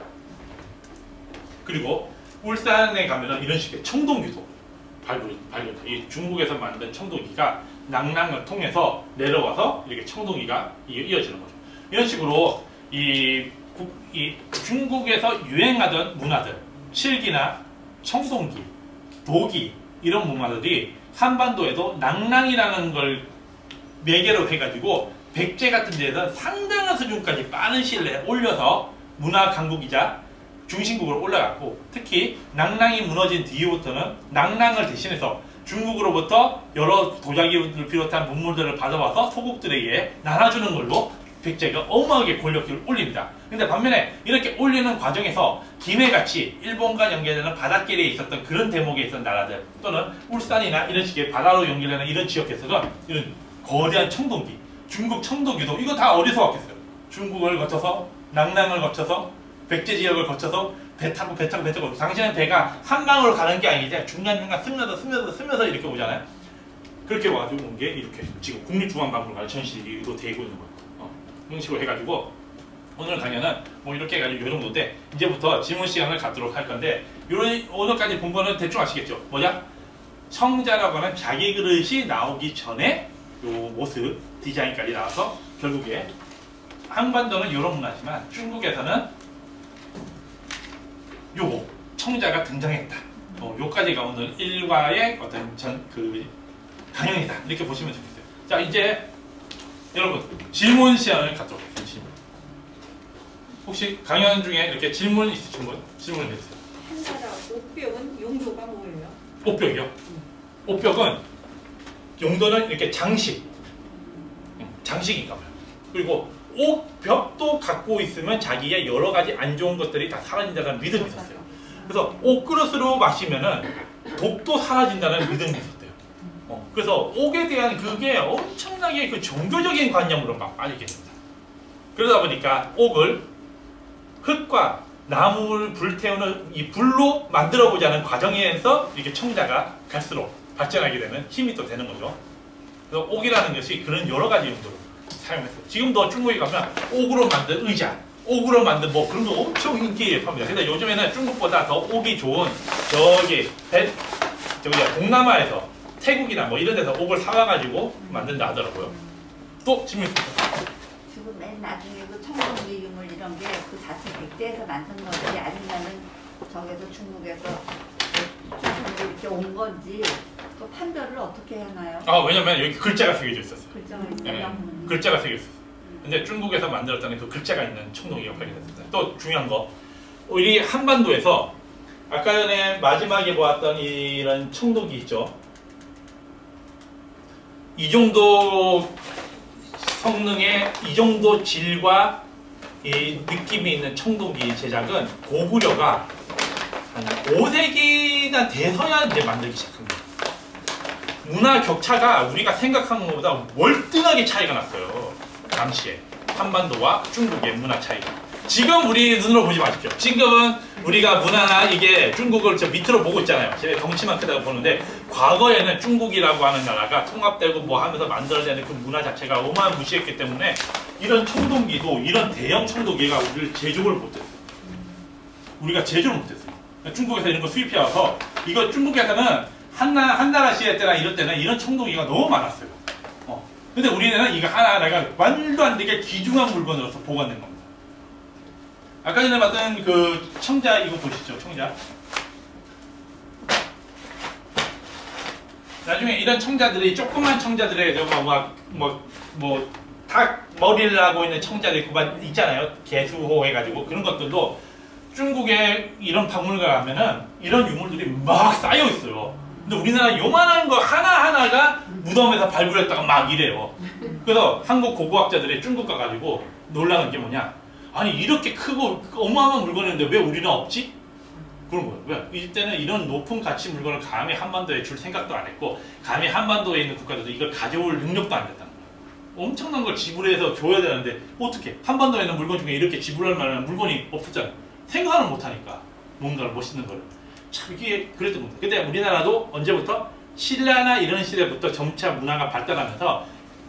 S1: 그리고 울산에 가면은 이런 식의 청동기도 발견돼요. 이 중국에서 만든 청동기가 낭랑을 통해서 내려와서 이렇게 청동기가 이어지는 거죠. 이런 식으로 이 중국에서 유행하던 문화들, 칠기나 청동기, 도기 이런 문화들이 한반도에도 낭랑이라는 걸 매개로 해가지고 백제 같은 데에서 상당한 수준까지 빠른 시일 내에 올려서 문화 강국이자 중심국으로 올라갔고, 특히 낭랑이 무너진 뒤부터는 낭랑을 대신해서 중국으로부터 여러 도자기를 비롯한 문물들을 받아와서 소국들에게 나눠주는 걸로 백제가 어마하게 권력을 올립니다. 근데 반면에 이렇게 올리는 과정에서 김해같이 일본과 연계되는 바닷길에 있었던 그런 대목에 있었던 나라들, 또는 울산이나 이런 식의 바다로 연결되는 이런 지역에서는 이런 거대한 청동기, 중국 청동기도 이거 다 어디서 왔겠어요? 중국을 거쳐서 낭랑을 거쳐서 백제 지역을 거쳐서 배 타고 당시에는 배가 한 방으로 가는 게 아니지 중간중간 스며서 이렇게 오잖아요. 그렇게 와가지고 온 게 이렇게 지금 국립중앙박물관 전시도 되고 있는 거예요. 이런 식으로 해가지고 오늘 강연은 뭐 이렇게 해가지고 이 정도인데, 이제부터 질문 시간을 갖도록 할 건데, 오늘까지 본 거는 대충 아시겠죠? 뭐냐? 청자라고 하는 자기 그릇이 나오기 전에 요 모습 디자인까지 나와서 결국에 한반도는 이런 문화지만 중국에서는 요거 청자가 등장했다. 요까지가 오늘 일과의 어떤 강연이다. 이렇게 보시면 좋겠어요. 자, 이제 여러분 질문 시간을 갖도록 하겠습니다. 질문. 혹시 강연 중에 이렇게 질문 있으신 분 질문을 해주세요.
S4: 한나라 옥벽은 용도가 뭐예요?
S1: 옥벽이요? 옥벽은 용도는 이렇게 장식인가 봐요. 그리고 옥벽도 갖고 있으면 자기의 여러 가지 안 좋은 것들이 다 사라진다는 믿음이 있었어요. 그래서 옥그릇으로 마시면은 독도 사라진다는 믿음이 있었대요. 그래서 옥에 대한 그게 엄청나게 그 종교적인 관념으로 막 빠지게 됩니다. 그러다 보니까 옥을 흙과 나무를 불태우는 이 불로 만들어 보자는 과정에서 이렇게 청자가 갈수록 발전하게 되는 힘이 또 되는 거죠. 그래서 옥이라는 것이 그런 여러 가지 용도로 사용했어요. 지금도 중국에 가면 옥으로 만든 의자, 옥으로 만든 뭐 그런 거 엄청 인기에 팝니다. 근데 요즘에는 중국보다 더 옥이 좋은 저기 동남아에서 태국이나 뭐 이런 데서 옥을 사와가지고 만든다 하더라고요. 또 질문 있습니까?
S2: 지금 맨 나중에 그 청동기 유물 이런 게 그 자체 백제에서 만든 건지 아니면은 저기서 중국에서 수출품으로 이렇게 온 건지 그 판별을 어떻게 하나요?
S1: 왜냐면 여기 글자가 새겨져 있었어요.
S2: 글자가 있어요.
S1: 네, 글자가 새겨져 있었어요. 근데 중국에서 만들었다는 그 글자가 있는 청동기가 발견됐습니다. 또 중요한 거, 우리 한반도에서 아까 전에 마지막에 보았던 이런 청동기 있죠. 이 정도 성능의 이 정도 질과 이 느낌이 있는 청동기 제작은 고구려가 한 5세기가 돼서야 이제 만들기 시작합니다. 문화 격차가 우리가 생각하는 것보다 월등하게 차이가 났어요. 당시에 한반도와 중국의 문화 차이가. 지금 우리 눈으로 보지 마십시오. 지금은 우리가 문화나 이게 중국을 저 밑으로 보고 있잖아요. 제 덩치만 크다고 보는데, 과거에는 중국이라고 하는 나라가 통합되고 뭐 하면서 만들어내는 그 문화 자체가 어마무시했기 때문에 이런 청동기도, 이런 대형 청동기가 우리를 제조를 못했어요. 우리가 제조를 못했어요. 중국에서 이런 거 수입해와서, 이거 중국에서는 한나라 시대 때나 이럴 때는 이런 청동기가 너무 많았어요. 근데 우리는 이거 하나하나가 말도 안 되게 귀중한 물건으로서 보관된 겁니다. 아까 전에 봤던 그 청자 이거 보시죠. 청자. 나중에 이런 청자들이, 조그만 청자들에 저거 닭 머리를 하고 있는 청자들 있잖아요. 개수호 해가지고 그런 것들도 중국에 이런 박물관 가면은 이런 유물들이 막 쌓여 있어요. 근데 우리나라 요만한 거 하나하나가 무덤에서 발굴했다가 막 이래요. 그래서 한국 고고학자들이 중국 가가지고 놀라는 게 뭐냐, 아니 이렇게 크고 어마어마한 물건인데 왜 우리는 없지? 그런 거예요. 왜? 이때는 이런 높은 가치 물건을 감히 한반도에 줄 생각도 안 했고 감히 한반도에 있는 국가들도 이걸 가져올 능력도 안 됐다는 거예요. 엄청난 걸 지불해서 줘야 되는데 어떻게 한반도에 있는 물건 중에 이렇게 지불할 만한 물건이 없었잖아요. 생각을 못하니까 뭔가를 멋있는 거를. 참 이게 그랬던 겁니다. 근데 우리나라도 언제부터? 신라나 이런 시대부터 점차 문화가 발달하면서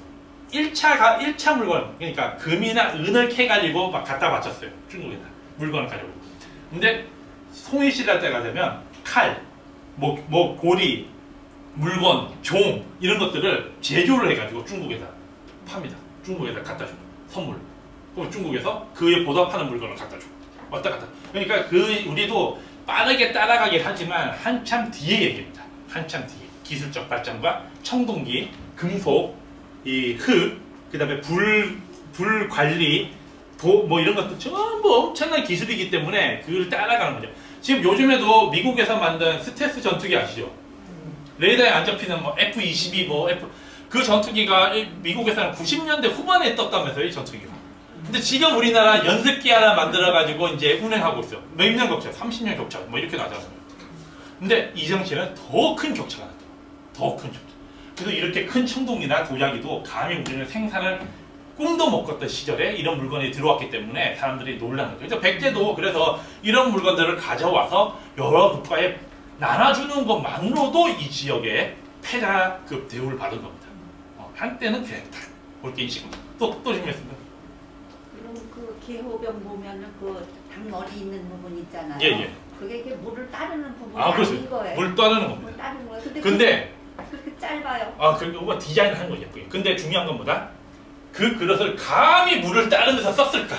S1: 1차 물건, 그러니까 금이나 은을 캐가지고 막 갖다 바쳤어요. 중국에다. 물건을 가지고. 근데 송이신라 때가 되면 칼, 고리, 물건, 종 이런 것들을 제조를 해가지고 중국에다 팝니다. 중국에다 갖다 줘요. 선물. 그럼 중국에서 그에 보답하는 물건을 갖다 줘요. 왔다 갔다. 그러니까 우리도 빠르게 따라가긴 하지만 한참 뒤에 얘기입니다. 한참 뒤에. 기술적 발전과 청동기, 금속, 이 흙, 그 다음에 불 관리, 뭐 이런 것도 전부 엄청난 기술이기 때문에 그걸 따라가는 거죠. 지금 요즘에도 미국에서 만든 스텔스 전투기 아시죠? 레이더에 안 잡히는 뭐 F-22, 그 전투기가 미국에서는 90년대 후반에 떴다면서요, 이 전투기가. 근데 지금 우리나라 연습기 하나 만들어가지고 이제 운행하고 있어요. 몇 년 격차, 30년 격차, 뭐 이렇게 나잖아요. 근데 이 당시에는 더 큰 격차가 났다. 더 큰 격차. 그래서 이렇게 큰 청동기나 도자기도 감히 우리는 생산을 꿈도 못 꿨던 시절에 이런 물건이 들어왔기 때문에 사람들이 놀라는 거죠. 그래서 백제도 그래서 이런 물건들을 가져와서 여러 국가에 나눠주는 것만으로도 이 지역에 패자급 대우를 받은 겁니다. 한때는 그랬다. 그렇게 인식합니다. 또 준비했습니다.
S2: 그럼 그 기호병 보면은 그 닭머리 있는 부분 있잖아요.
S1: 예.
S2: 그게 이렇게 물을 따르는 부분이
S1: 그렇죠.
S2: 아닌 거예요.
S1: 물 따르는 겁니다.
S2: 물 따르는 거예요.
S1: 근데
S2: 그렇게 짧아요.
S1: 그거 디자인을 한 거예요. 예쁘게. 근데 중요한 건 뭐다? 그 그릇을 감히 물을 다른 데서 썼을까?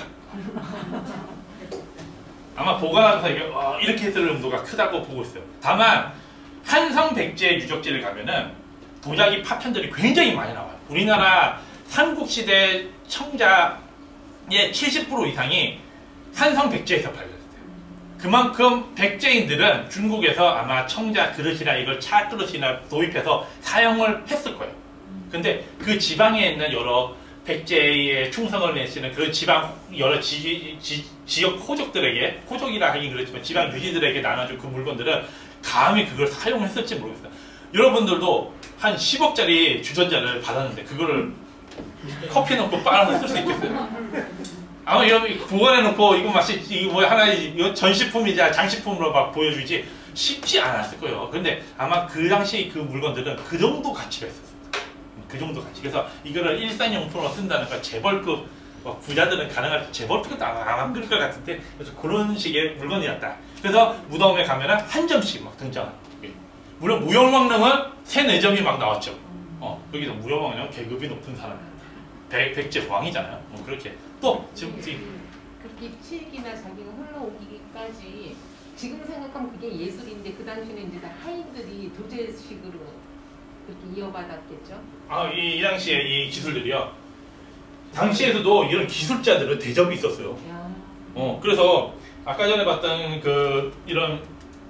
S1: 아마 보관하면서 이렇게 했을 용도가 크다고 보고 있어요. 다만 한성 백제 유적지를 가면은 도자기 파편들이 굉장히 많이 나와요. 우리나라 삼국시대 청자의 70% 이상이 한성 백제에서 발견됐대요. 그만큼 백제인들은 중국에서 아마 청자 그릇이나 이걸 차 그릇이나 도입해서 사용을 했을 거예요. 근데 그 지방에 있는 여러 백제의 충성을 내시는 그 지방 여러 지역 호족들에게, 호족이라 하긴 그렇지만 지방 유지들에게 나눠준 그 물건들은 감히 그걸 사용했을지 모르겠어요. 여러분들도 한 10억짜리 주전자를 받았는데 그거를 커피 넣고 빨아서 쓸 수 있겠어요? 아마 이런 보관해놓고 이거 마치 이거 뭐 하나의 이거 전시품이자 장식품으로 막 보여주지 쉽지 않았을 거예요. 근데 아마 그 당시 그 물건들은 그 정도 가치가 있었어요. 그 정도 가치. 그래서 이거를 일상용품으로 쓴다는 건 재벌급 부자들은 가능할 재벌급도 안 그럴 것 같은데 그래서 그런 식의 물건이었다. 그래서 무덤에 가면은 한 점씩 막 등장하는. 물론 무형왕릉은 3-4점이 막 나왔죠. 여기서 무형왕릉 계급이 높은 사람. 백제 왕이잖아요. 그렇게. 또 지금
S5: 그 깁칠기나 자기가 흘러오기까지 지금 생각하면 그게 예술인데 그 당시에는 이제 다 하인들이 도제식으로 그렇게 이어받았겠죠.
S1: 이 당시에 이 기술들이요. 당시에서도 이런 기술자들은 대접이 있었어요. 그래서 아까 전에 봤던 이런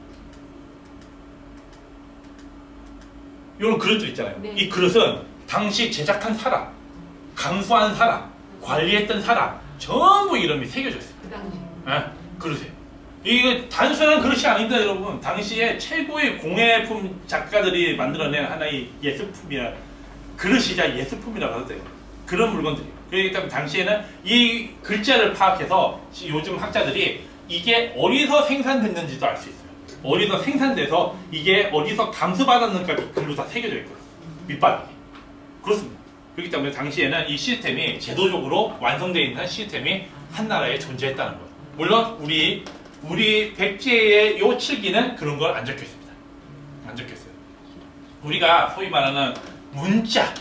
S1: 그릇들 있잖아요.
S5: 네.
S1: 이 그릇은 당시 제작한 사람, 감수한 사람, 관리했던 사람 전부 이름이 새겨져 있어요.
S5: 그 당시.
S1: 그릇에. 이게 단순한 그릇이 아닙니다, 여러분. 당시에 최고의 공예품 작가들이 만들어낸 하나의 예술품이야. 그릇이자 예술품이라고 하도 돼요. 그런 물건들이에요. 그렇기 때문에 당시에는 이 글자를 파악해서 요즘 학자들이 이게 어디서 생산됐는지도 알 수 있어요. 어디서 생산돼서 이게 어디서 감수받았는지까지 글로 다 새겨져 있고요. 밑바닥에. 그렇습니다. 그렇기 때문에 당시에는 이 시스템이 제도적으로 완성되어 있는 시스템이 한 나라에 존재했다는 거예요. 물론 우리 백제의 요 칠기는 그런 걸 안 적혀 있습니다. 안 적혀 있어요. 우리가 소위 말하는 문자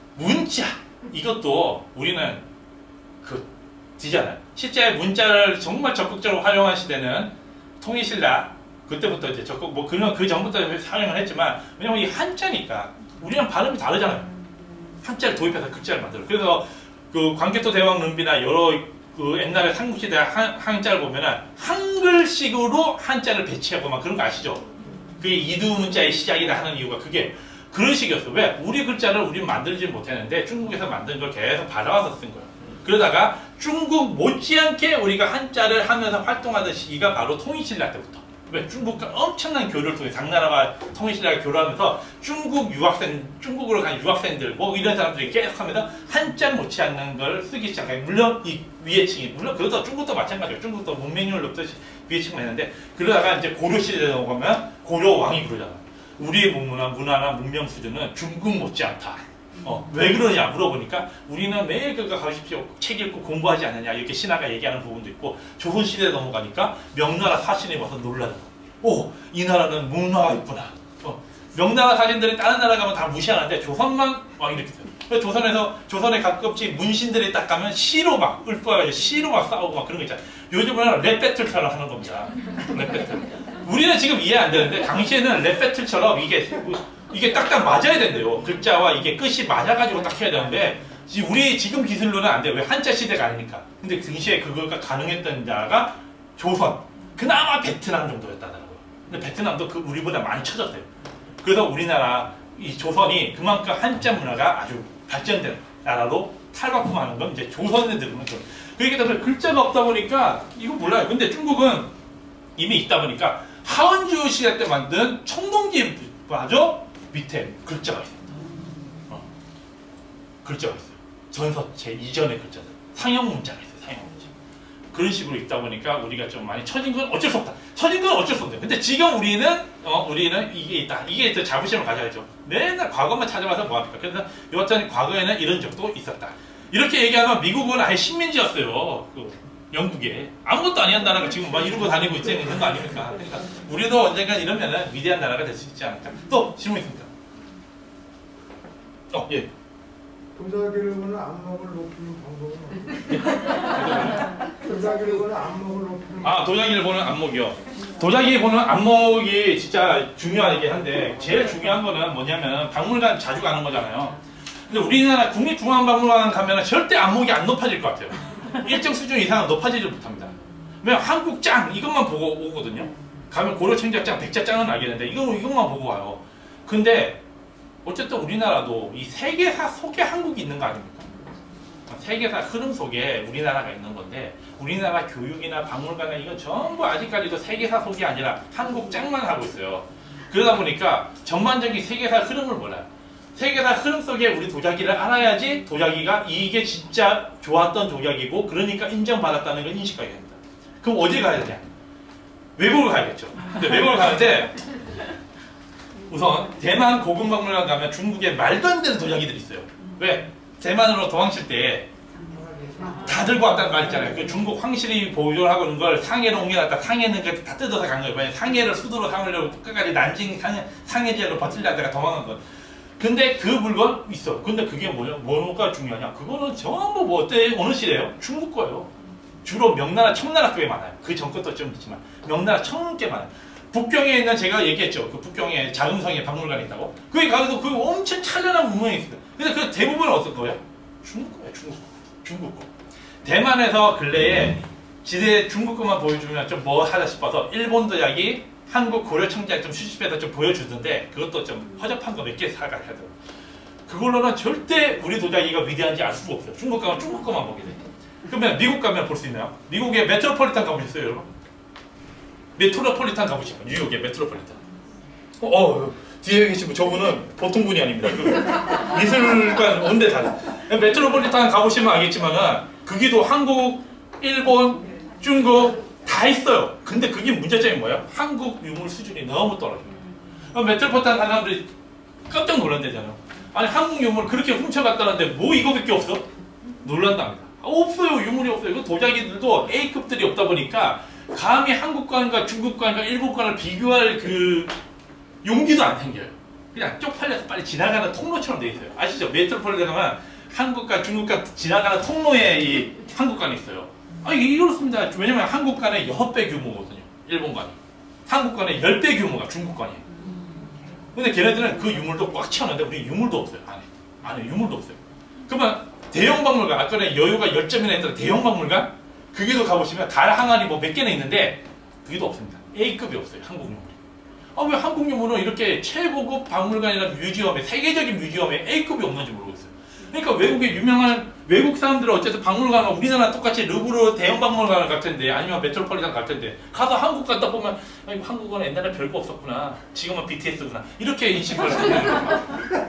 S1: 이것도 우리는 뒤잖아요. 실제 문자를 정말 적극적으로 활용한 시대는 통일신라 그때부터 이제 적극 그 전부터 사용을 했지만 왜냐면 이 한자니까 우리랑 발음이 다르잖아요. 한자를 도입해서 글자를 만들어. 그래서 그 광개토 대왕 릉비나 여러 옛날에 삼국시대 한자를 보면은 한글식으로 한자를 배치하고 막 그런 거 아시죠? 그게 이두문자의 시작이다 하는 이유가 그게 그런 식이었어. 왜? 우리 글자를 우린 만들지 못했는데 중국에서 만든 걸 계속 받아와서 쓴 거야. 그러다가 중국 못지않게 우리가 한자를 하면서 활동하던 시기가 바로 통일신라 때부터. 왜 중국과 엄청난 교류를 통해 당나라와 통일신라가 교류하면서 중국으로 간 유학생들 뭐 이런 사람들이 계속하면서 한자 못지 않는 걸 쓰기 시작해요. 물론 이 위에 층이 물론 그것도 중국도 마찬가지예요. 중국도 문맹률 높듯이 위에 층만 했는데 그러다가 이제 고려 시대에 넘어가면 고려 왕이 그러잖아. 우리의 문화나 문명 수준은 중국 못지 않다. 왜 그러냐 물어보니까 우리는 매일 그거 가십시오. 책 읽고 공부하지 않느냐 이렇게 신하가 얘기하는 부분도 있고 조선시대에 넘어가니까 명나라 사신이 와서 놀라는 오, 이 나라는 문화가 있구나. 명나라 사신들이 다른 나라 가면 다 무시하는데 조선만 막 이렇게 돼요. 그래서 조선에 가끔씩 문신들이 딱 가면 시로 막 읊어가지고 시로 막 싸우고 막 그런 거 있잖아요. 요즘은 랩 배틀처럼 하는 겁니다. 랩 배틀. 우리는 지금 이해 안 되는데 당시에는 랩 배틀처럼 이게 딱딱 맞아야 된대요. 글자와 이게 끝이 맞아가지고 딱 해야 되는데 우리 지금 기술로는 안 돼요. 왜 한자 시대가 아니니까. 근데 당시에 그거가 가능했던 나라가 조선, 그나마 베트남 정도였다더라고요. 근데 베트남도 우리보다 많이 쳐졌대요. 그래서 우리나라 이 조선이 그만큼 한자 문화가 아주 발전된 나라로 탈바꿈하는 건 이제 조선에 들으면 좀. 그렇기 때문에 글자가 없다 보니까 이거 몰라요. 근데 중국은 이미 있다 보니까 하원주 시대 때 만든 청동기마저 밑에 글자가 있습니다. 글자가 있어요. 전서체 이전의 글자들. 상형 문자가 있어요. 상형 문자. 그런 식으로 있다 보니까 우리가 좀 많이 처진 건 어쩔 수 없다. 처진 건 어쩔 수 없는데. 근데 지금 우리는 이게 있다. 이게 또 자부심을 가져야죠. 맨날 과거만 찾아봐서 뭐합니까? 그래서 여하튼 과거에는 이런 적도 있었다. 이렇게 얘기하면 미국은 아예 식민지였어요. 영국에. 아무것도 아니한 나라가 지금 막 이러고 다니고 있는 거 아닙니까? 그러니까 우리도 언젠간 이러면 위대한 나라가 될 수 있지 않을까. 또 질문 있습니다. 예.
S6: 도자기를 보는 안목을 높이는 방법은 도자기를 보는 안목을 높이는
S1: 도자기를 보는 안목이요. 도자기 보는 안목이 진짜 중요하긴 한데 제일 중요한 거는 뭐냐면 박물관 자주 가는 거잖아요. 근데 우리나라 국립중앙박물관 가면 절대 안목이 안 높아질 것 같아요. 일정 수준 이상은 높아지지 못합니다. 왜냐면 한국 짱 이것만 보고 오거든요. 가면 고려 청자짱, 백자짱은 알겠는데 이것만 보고 와요. 근데 어쨌든 우리나라도 이 세계사 속에 한국이 있는 거 아닙니까? 세계사 흐름 속에 우리나라가 있는 건데 우리나라 교육이나 박물관이나 이건 전부 아직까지도 세계사 속이 아니라 한국 짱만 하고 있어요. 그러다 보니까 전반적인 세계사 흐름을 몰라요. 세계사 흐름 속에 우리 도자기를 알아야지 도자기가 이게 진짜 좋았던 도자기고 그러니까 인정받았다는 걸 인식하게 됩니다. 그럼 어디 가야 되냐? 외국을 가야겠죠. 근데 외국을 가는데 우선 대만 고궁박물관 가면 중국에 말도 안 되는 도자기들이 있어요. 왜? 대만으로 도망칠 때 다 들고 왔다는 말 있잖아요. 그 중국 황실이 보존하고 있는 걸 상해로 옮겨놨다 상해는 다 뜯어서 간 거예요. 왜냐면 상해를 수도로 삼으려고 끝까지 난징 상해 지역으로 버틸려다가 도망간 거. 근데 그 물건 있어. 근데 그게 뭐가 중요하냐? 그거는 전부 어느 시대예요? 중국 거예요. 주로 명나라, 청나라 쪽에 많아요. 그 전것도 좀 있지만 명나라, 청나라 게 많아요. 북경에 있는 제가 얘기했죠. 그 북경에 작은 성에 박물관이 있다고. 거기 가서 그 엄청 찬란한 문명이 있어요. 근데 그 대부분은 어떤 거예요? 중국 거예요. 중국 거. 대만에서 근래에 지대 중국 것만 보여주면 좀 뭐 하다 싶어서 일본 도자기, 한국 고려 청자기 좀 수집해서 좀 보여주던데 그것도 좀 허접한 거 몇 개 사가더라고요. 그걸로는 절대 우리 도자기가 위대한지 알 수가 없어요. 중국 가면 중국 것만 보게 돼요. 그러면 미국 가면 볼 수 있나요? 미국의 메트로폴리탄 가보셨어요, 여러분? 메트로폴리탄 가보시면 뉴욕의 메트로폴리탄. 뒤에 계신 저분은 보통 분이 아닙니다. 미술관 온데 다. 메트로폴리탄 가보시면 알겠지만은 거기도 한국, 일본, 중국 다 있어요. 근데 그게 문제점이 뭐예요? 한국 유물 수준이 너무 떨어져요. 메트로폴리탄 가는 사람들이 깜짝 놀란대잖아요. 아니 한국 유물 그렇게 훔쳐갔다는데 뭐 이거밖에 없어? 놀란답니다. 없어요. 유물이 없어요. 그 도자기들도 A급들이 없다 보니까 감히 한국관과 중국관과 일본관을 비교할 그 용기도 안 생겨요. 그냥 쪽팔려서 빨리 지나가는 통로처럼 돼 있어요. 아시죠? 메트로폴리탄 가면 한국과 중국과 지나가는 통로에 이 한국관이 있어요. 이렇습니다. 왜냐면 한국관의 6배 규모거든요. 일본관이. 한국관의 10배 규모가 중국관이에요. 근데 걔네들은 그 유물도 꽉 채웠는데 우리 유물도 없어요. 안에 유물도 없어요. 그러면 대형 박물관, 아까 전에 여유가 10점이나 했던 대형 박물관? 거기도 가보시면 달 항아리 뭐 몇 개나 있는데 그게도 없습니다. A급이 없어요. 한국 유물이. 왜 한국 유물은 이렇게 최고급 박물관이나 뮤지엄에, 세계적인 뮤지엄에 A급이 없는지 모르겠어요. 그러니까 외국의 유명한 외국 사람들은 어쨌든 박물관은 우리나라 똑같이 르브르 대형 박물관 갈 텐데 아니면 메트로폴리탄 갈 텐데 가서 한국 갔다 보면 아이고, 한국은 옛날에 별거 없었구나. 지금은 BTS구나. 이렇게 인식을 하는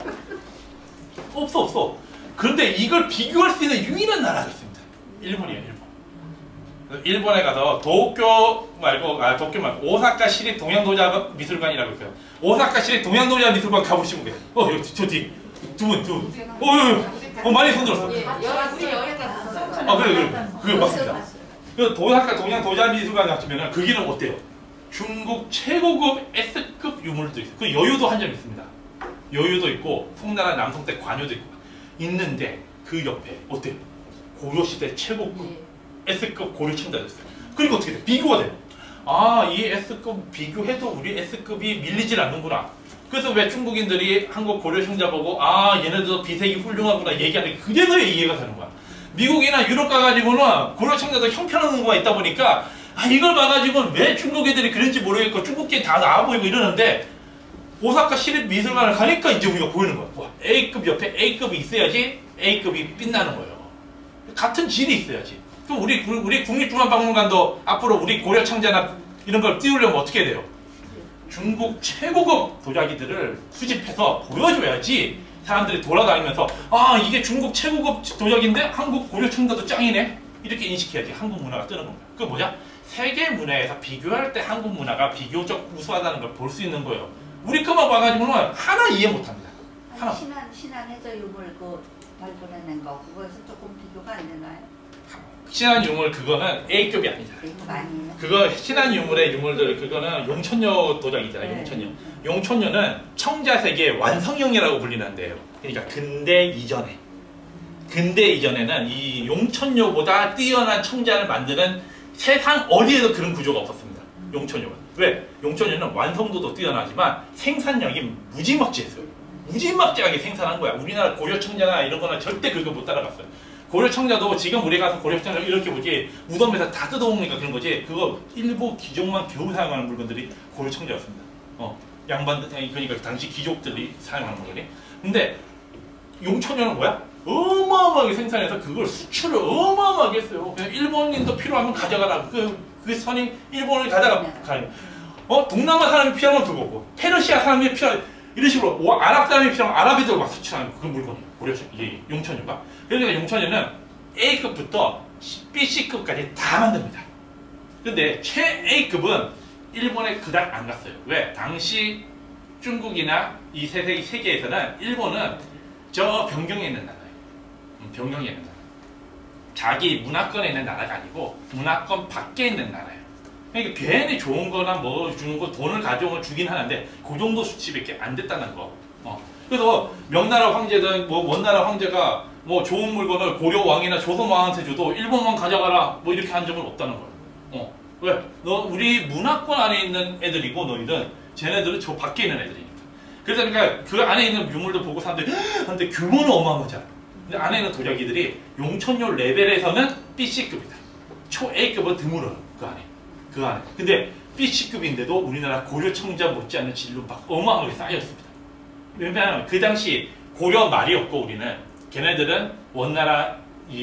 S1: 없어. 그런데 이걸 비교할 수 있는 유일한 나라가 있습니다. 일본이에요, 일본. 일본에 가서 도쿄 말고 오사카 시립 동양도자 미술관이라고 있어요. 오사카 시립 동양도자 미술관 가보시면 돼요. 여기 저 뒤 두 분. 많이 손들었어.
S5: 예, 우리 여행 갔었어요.
S1: 그래, 맞습니다. 그 오사카 동양도자 미술관 가시면은 거기는 어때요? 중국 최고급 S급 유물도 있어요. 그 여유도 한 점 있습니다. 여유도 있고 송나라 남성때 관여도 있고 있는데 그 옆에 어때요? 고려시대 최고급 S급 고려 청자도 있어요. 그리고 어떻게 돼? 비교가 돼요. 이 S급 비교해도 우리 S급이 밀리질 않는구나. 그래서 왜 중국인들이 한국 고려 청자 보고 얘네들도 비색이 훌륭하구나 얘기하는 게 그래서 이해가 되는 거야. 미국이나 유럽 가가지고는 고려 청자도 형편없는 거가 있다 보니까 이걸 봐가지고는 왜 중국 애들이 그런지 모르겠고 중국계 다 나와 보이고 이러는데 오사카 시립 미술관을 가니까 이제 우리가 보이는 거야. 와, A급 옆에 A급이 있어야지 A급이 빛나는 거예요. 같은 질이 있어야지. 그럼 우리 국립중앙박물관도 앞으로 우리 고려 청자나 이런 걸 띄우려면 어떻게 해야 돼요? 중국 최고급 도자기들을 수집해서 보여줘야지 사람들이 돌아다니면서 이게 중국 최고급 도자기인데 한국 고려 청자도 짱이네? 이렇게 인식해야지 한국 문화가 뜨는 겁니다. 그게 뭐냐? 세계 문화에서 비교할 때 한국 문화가 비교적 우수하다는 걸 볼 수 있는 거예요. 우리 것만 봐가지고는 하나 이해 못합니다. 하나.
S2: 신안 해저 유물 그 발굴해낸 거 그거에서 조금 비교가 안 되나요?
S1: 신안 유물 그거는 A급이 아니잖아요.
S2: A급 아니에요?
S1: 그거 신안 유물의 유물들 그거는 용천녀 도자기잖아요. 용천녀. 용천녀는 청자세계의 완성형이라고 불리는데요. 그러니까 근대 이전에는 이 용천녀보다 뛰어난 청자를 만드는 세상 어디에도 그런 구조가 없었습니다. 용천녀가. 왜? 용천녀는 완성도도 뛰어나지만 생산력이 무지막지했어요. 무지막지하게 생산한 거야. 우리나라 고려청자나 이런 거는 절대 그거 못 따라갔어요. 고려청자도 지금 우리 가서 고려청자 이렇게 보지 무덤에서 다 뜯어먹으니까 그런 거지 그거 일부 귀족만 겨우 사용하는 물건들이 고려청자였습니다. 양반 그러니까 당시 귀족들이 사용하는 물건이. 근데 용천녀는 뭐야? 어마어마하게 생산해서 그걸 수출을 어마어마하게 했어요. 그냥 일본인도 필요하면 가져가라. 그 선이 일본을 가져가. 동남아 사람이 필요하면 그거고 페르시아 사람이 필요한 이런 식으로 아랍 사람이 필요하면 아랍애들 막 수출하는 그 물건이에요. 이게 용천녀가. 그러니까 용천녀는 A급부터 BC급까지 다 만듭니다. 근데 최A급은 일본에 그닥 안 갔어요. 왜? 당시 중국이나 이 세계에서는 일본은 저 변경에 있는 나라예요. 변경에 있는 나라. 자기 문화권에 있는 나라가 아니고 문화권 밖에 있는 나라예요. 그러니까 괜히 좋은 거나 뭐 주는 거 돈을 가져오면 주긴 하는데 그 정도 수치밖에 안 됐다는 거. 그래서 명나라 황제든 뭐 원나라 황제가 뭐 좋은 물건을 고려 왕이나 조선 왕한테 줘도 일본만 가져가라 뭐 이렇게 한 적은 없다는 거예요. 왜? 너 우리 문화권 안에 있는 애들이고 너희는 쟤네들은 저 밖에 있는 애들이니까. 그러니까 그 안에 있는 유물도 보고 사람들이 근데 규모는 어마어마하잖아. 근데 안에 있는 도자기들이 용천녀 레벨에서는 BC급이다. 초 A급은 드물어요. 그 안에. 근데 BC급인데도 우리나라 고려청자 못지않은 질로 막 어마어마하게 쌓여있습니다. 왜냐하면 그 당시 고려 말이었고 우리는 걔네들은 원나라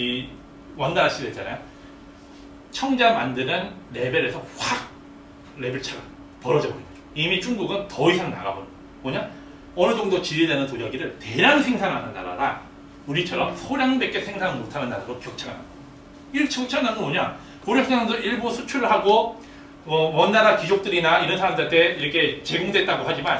S1: 시대잖아요. 청자 만드는 레벨에서 확 레벨 차가 벌어져 버린 거죠. 이미 중국은 더 이상 나가버린 거예요. 뭐냐? 어느 정도 질이되는 도자기를 대량 생산하는 나라라 우리처럼 소량밖에 생산 못하는 나라로 격차가 나요. 이 격차가 나는 건 뭐냐? 고려청자도 일부 수출을 하고 원나라 귀족들이나 이런 사람들한테 이렇게 제공됐다고 하지만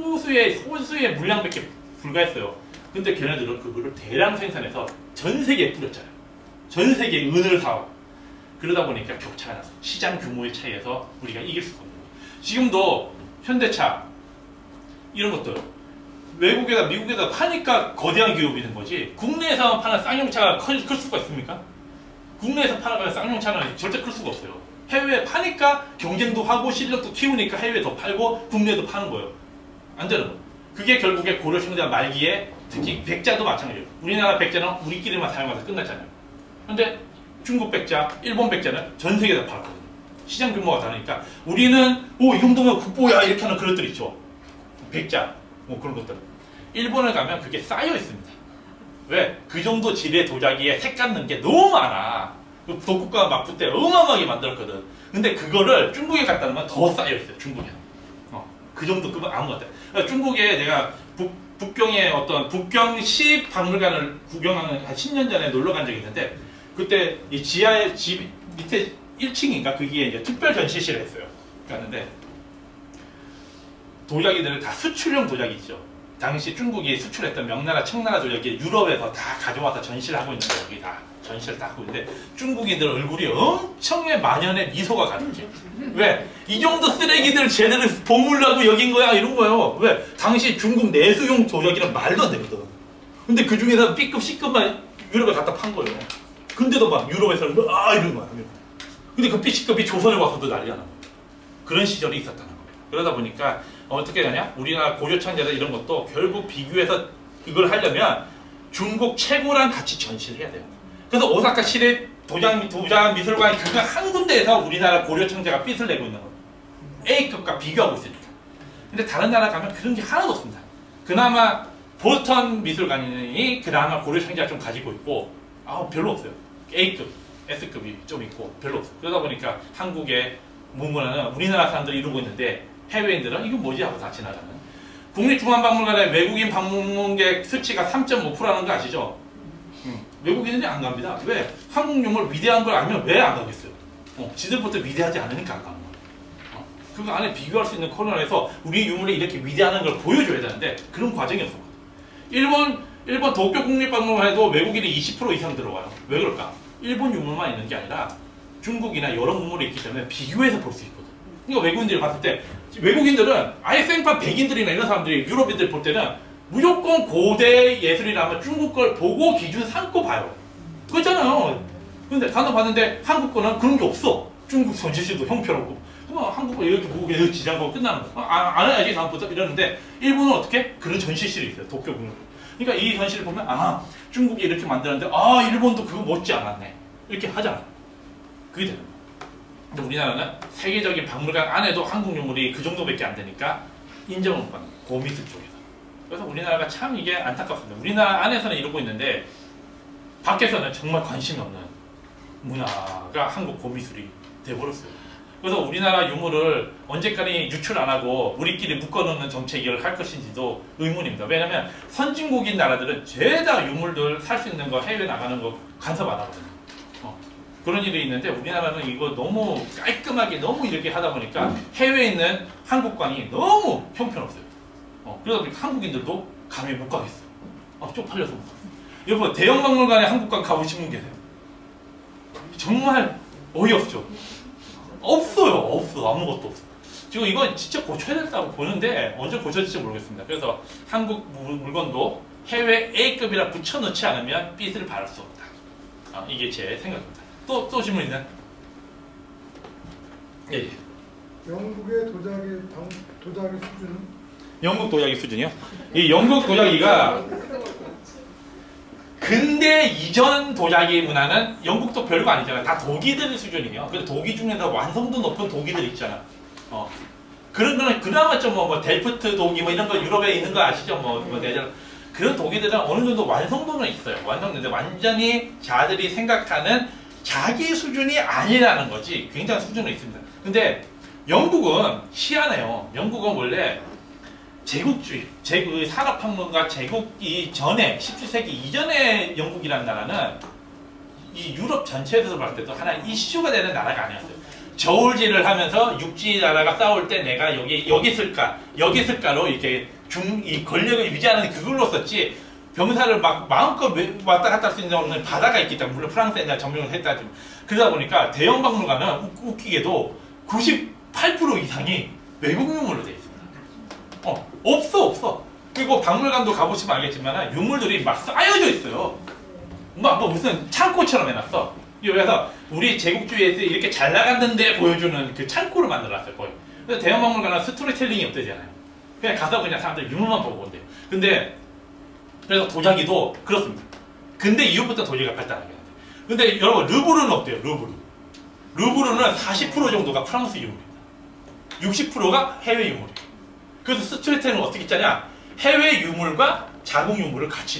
S1: 소수의 물량밖에 불과했어요. 근데 걔네들은 그거를 대량 생산해서 전 세계에 뿌렸잖아요. 전 세계에 은을 사와. 그러다 보니까 격차가 나서 시장 규모의 차이에서 우리가 이길 수가 없는 거예요. 지금도 현대차 이런 것들 외국에다 미국에다 파니까 거대한 기업이 된 거지 국내에서 파는 쌍용차가 클 수가 있습니까? 국내에서 파는 쌍용차는 절대 클 수가 없어요. 해외에 파니까 경쟁도 하고 실력도 키우니까 해외에 더 팔고 국내에도 파는 거예요. 안 되는 거예요. 그게 결국에 고려청자 말기에 특히 백자도 마찬가지예요. 우리나라 백자는 우리끼리만 사용해서 끝났잖아요. 근데 중국 백자, 일본 백자는 전 세계에 다 팔았거든요. 시장 규모가 다르니까 우리는 이 정도면 국보야 이렇게 하는 그릇들 있죠. 백자, 뭐 그런 것들. 일본에 가면 그게 쌓여 있습니다. 왜? 그 정도 질의 도자기에 색 갖는 게 너무 많아. 독국과 맞붙을 때 어마어마하게 만들었거든. 근데 그거를 중국에 갖다 놓으면 더 쌓여있어요. 중국에는. 그 정도 급은 아무 것 같아. 그러니까 중국에 내가 북경의 어떤 북경시 박물관을 구경하는 한 10년 전에 놀러 간 적이 있는데 그때 이 지하에 집 밑에 1층인가 그게 이제 특별 전시실을 했어요. 갔는데 도자기들을 다 수출용 도자기 있죠. 당시 중국이 수출했던 명나라, 청나라 도자기 유럽에서 다 가져와서 전시를 하고 있는 거예요. 여기 다 전시를 다 하고 있는데 중국인들 얼굴이 엄청의 만연의 미소가 가득해. 왜? 이 정도 쓰레기들 제대로 보물라고 여긴 거야 이런 거예요. 왜? 당시 중국 내수용 도자기는 말도 안 되거든. 근데 그 중에서 B급, C급만 유럽에 갖다 판 거예요. 근데도 막 유럽에서는 이런 거야. 근데 그 B급이 조선에 와서도 난리가 나고 그런 시절이 있었다는 거예요. 그러다 보니까 어떻게 되냐? 우리나라 고려창자들 이런 것도 결국 비교해서 그걸 하려면 중국 최고랑 같이 전시를 해야 돼요. 그래서 오사카 시대 도장 미술관이 그거 한 군데에서 우리나라 고려창자가 빚을 내고 있는 거예요. A급과 비교하고 있으니까. 근데 다른 나라 가면 그런 게 하나도 없습니다. 그나마 보스턴 미술관이 그나마 고려창자가 좀 가지고 있고 별로 없어요. A급, S급이 좀 있고 별로 없어요. 그러다 보니까 한국의 문문화는 우리나라 사람들이 이루고 있는데 해외인들은 이건 뭐지 하고 다 지나가는. 국립중앙박물관의 외국인 방문객 수치가 3.5%라는 거 아시죠? 외국인들이 안 갑니다. 왜? 한국 유물 위대한 걸 알면 왜 안 가겠어요? 지들부터 위대하지 않으니까 안 가는 거예요. 그거 안에 비교할 수 있는 코너에서 우리 유물이 이렇게 위대한 걸 보여줘야 되는데 그런 과정이 없었거든요. 일본 도쿄 국립박물관에도 외국인이 20% 이상 들어와요. 왜 그럴까? 일본 유물만 있는 게 아니라 중국이나 여러 문물이 있기 때문에 비교해서 볼 수 있거든. 그러니까 외국인들이 봤을 때 외국인들은 아예 생판 백인들이나 이런 사람들이 유럽인들 볼 때는 무조건 고대 예술이라면 중국 걸 보고 기준 삼고 봐요. 그렇잖아요. 근데 간혹 봤는데 한국 거는 그런 게 없어. 중국 전시실도 형편없고. 그럼 한국 거 이렇게 보고 여기 지장하고 끝나는 거. 안 해야지 다음부터 이러는데 일본은 어떻게? 그런 전시실이 있어요. 도쿄 국립. 그러니까 이 전시를 보면 중국이 이렇게 만들었는데 일본도 그거 못지 않았네. 이렇게 하잖아. 그게 되는 거야. 근데 우리나라는 세계적인 박물관 안에도 한국 유물이 그 정도밖에 안 되니까 인정을 못 받는 거예요. 고미술 쪽에서. 그래서 우리나라가 참 이게 안타깝습니다. 우리나라 안에서는 이러고 있는데 밖에서는 정말 관심이 없는 문화가 한국 고미술이 돼버렸어요. 그래서 우리나라 유물을 언제까지 유출 안 하고 우리끼리 묶어놓는 정책을 할 것인지도 의문입니다. 왜냐하면 선진국인 나라들은 죄다 유물들 살 수 있는 거 해외 나가는 거 간섭 안 하거든요. 그런 일이 있는데 우리나라는 이거 너무 깔끔하게 너무 이렇게 하다 보니까 해외에 있는 한국관이 너무 형편없어요. 그러다 보니까 한국인들도 감히 못 가겠어요. 쪽팔려서 못 가겠어요. 여러분 대형 박물관에 한국관 가보신 분 계세요? 정말 어이없죠? 없어요. 아무것도 없어. 지금 이건 진짜 고쳐야 된다고 보는데 언제 고쳐질지 모르겠습니다. 그래서 한국 물건도 해외 A급이라 붙여놓지 않으면 빚을 받을 수 없다. 이게 제 생각입니다. 또 질문 있나요? 예.
S6: 영국의 도자기 수준은?
S1: 영국 도자기 수준이요? 이 영국 도자기가 근대 이전 도자기 문화는 영국도 별거 아니잖아요. 다 독이들 수준이에요. 근데 독이 중에서 완성도 높은 독이들 있잖아. 그런 거는 그나마 좀 델프트 독이 이런 거 유럽에 있는 거 아시죠? 그런 독이들은 어느 정도 완성도는 있어요. 완성도인데 완전히 자들이 생각하는 자기 수준이 아니라는 거지. 굉장한 수준은 있습니다. 근데 영국은 희한해요. 영국은 원래 제국주의, 산업혁명과 제국이 전에 17세기 이전에 영국이라는 나라는 이 유럽 전체에서 봤을 때도 하나의 이슈가 되는 나라가 아니었어요. 저울질을 하면서 육지 나라가 싸울 때 내가 여기 쓸까로 이렇게 이 권력을 유지하는 그걸로 썼지. 병사를 막 마음껏 왔다 갔다 할 수 있는 바다가 있기 때문에 물론 프랑스에 점령을 했다. 그러다 보니까 대형 박물관은 웃기게도 98% 이상이 외국 유물로 되어 있습니다. 없어. 그리고 박물관도 가보시면 알겠지만 유물들이 막 쌓여져 있어요. 무슨 창고처럼 해놨어. 그래서 우리 제국주의에서 이렇게 잘 나갔는데 보여주는 그 창고를 만들어놨어요. 거의. 그래서 대형 박물관은 스토리텔링이 없대잖아요. 그냥 가서 그냥 사람들 유물만 보고 온대요. 근데 그래서 도자기도 그렇습니다. 근대 이후부터 도자기가 발달하게 돼요. 근데 여러분 르브르는 어때요? 르브르는 40% 정도가 프랑스 유물입니다. 60%가 해외 유물이에요. 그래서 스토리텔링은 어떻게 짜냐? 해외 유물과 자국 유물을 같이 이렇게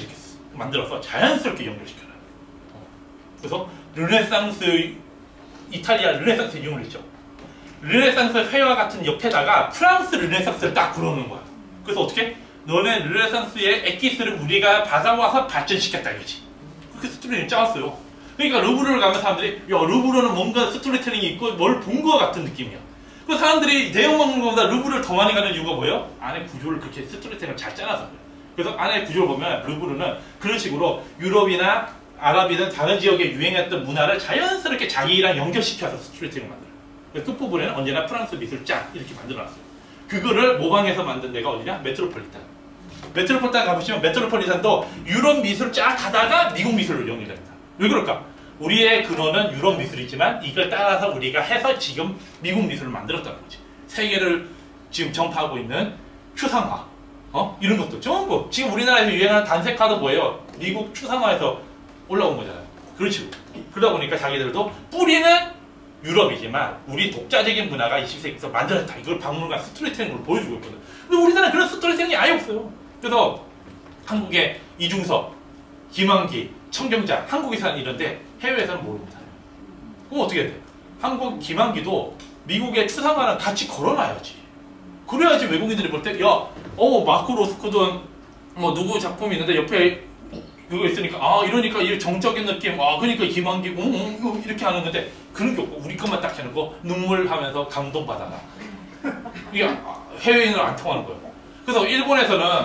S1: 만들어서 자연스럽게 연결시켜요. 그래서 르네상스, 이탈리아 르네상스 유물 있죠. 르네상스 회화 같은 옆에다가 프랑스 르네상스를 딱 걸어놓는 거야. 그래서 어떻게? 너네 르네상스의 엑기스를 우리가 받아와서 발전시켰다 이거지. 그렇게 스토리를 짜왔어요. 그러니까 루브르를 가면 사람들이 야 루브르는 뭔가 스토리텔링이 있고 뭘 본 것 같은 느낌이야. 그 사람들이 대형 박물관보다 루브르를 더 많이 가는 이유가 뭐예요? 안에 구조를 그렇게 스토리텔링을 잘 짜놔서 그래요. 그래서 안에 구조를 보면 루브르는 그런 식으로 유럽이나 아랍이든 다른 지역에 유행했던 문화를 자연스럽게 자기랑 연결시켜서 스토리텔링을 만들어요. 그래서 끝부분에는 언제나 프랑스 미술장 이렇게 만들어놨어요. 그거를 모방해서 만든 데가 어디냐? 메트로폴리탄. 메트로폴리탄 가보시면 메트로폴리탄도 유럽 미술 쫙 가다가 미국 미술로 연결됩니다. 왜 그럴까? 우리의 근원은 유럽 미술이지만 이걸 따라서 우리가 해서 지금 미국 미술을 만들었다는 거지. 세계를 지금 전파하고 있는 추상화, 이런 것도 전부 지금 우리나라에서 유행하는 단색화도 뭐예요? 미국 추상화에서 올라온 거잖아요. 그렇죠. 그러다 보니까 자기들도 뿌리는 유럽이지만 우리 독자적인 문화가 20세기부터 만들었다. 이걸 박물관 스토리텔링으로 보여주고 있거든. 근데 우리나라는 그런 스토리텔링이 아예 없어요. 그래서 한국의 이중섭, 김환기, 청경자, 한국에 사는 이런데 해외에서는 모릅니다. 그럼 어떻게 돼? 한국 김환기도 미국의 추상화랑 같이 걸어놔야지. 그래야지 외국인들이 볼 때, 야, 마크 로스코든 뭐 누구 작품이 있는데 옆에 그거 있으니까 이러니까 이 정적인 느낌, 그러니까 김환기, 이렇게 하는 건데 그런 게 없고 우리 것만 딱 해놓고 눈물 하면서 감동받아라. 이게 해외인으로 안 통하는 거예요. 그래서 일본에서는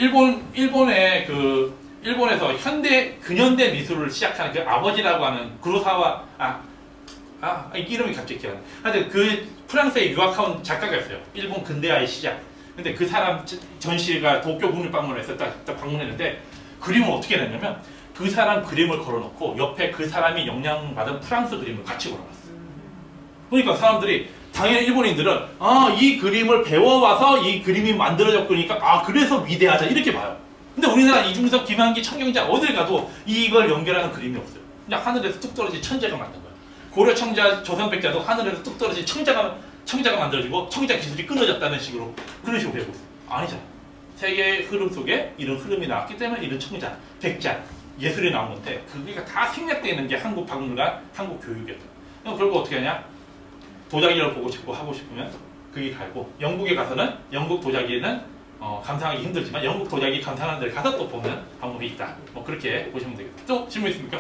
S1: 일본에서 근현대 미술을 시작하는 그 아버지라고 하는 구로사와 이름이 갑자기 기억 안 나. 하여튼 그 프랑스에 유학한 작가가 있어요. 일본 근대화의 시작. 근데 그 사람 전시가 도쿄 국립박물관에서 딱 방문했는데 그림을 어떻게 냈냐면 그 사람 그림을 걸어놓고 옆에 그 사람이 영향받은 프랑스 그림을 같이 걸어놨어요. 그러니까 사람들이 당연히 일본인들은 이 그림을 배워와서 이 그림이 만들어졌으니까 그래서 위대하다 이렇게 봐요. 근데 우리나라 이중섭, 김환기, 청경자 어딜 가도 이걸 연결하는 그림이 없어요. 그냥 하늘에서 뚝 떨어진 천재가 만든 거예요. 고려 청자, 조선백자도 하늘에서 뚝 떨어진 청자가 만들어지고 청자 기술이 끊어졌다는 식으로 그런 식으로 배우고 있어요. 아니잖아요. 세계의 흐름 속에 이런 흐름이 나왔기 때문에 이런 청자, 백자, 예술이 나온 건데 그게 다 생략되어 있는 게 한국 박물관, 한국 교육이었어요. 그럼 결국 어떻게 하냐? 도자기를 보고 싶고 하고 싶으면 그게 갈고 영국에 가서는 영국 도자기는 감상하기 힘들지만 영국 도자기 감상하는 데를 가서 또 보는 방법이 있다. 뭐 그렇게 보시면 되겠다. 또 질문 있습니까?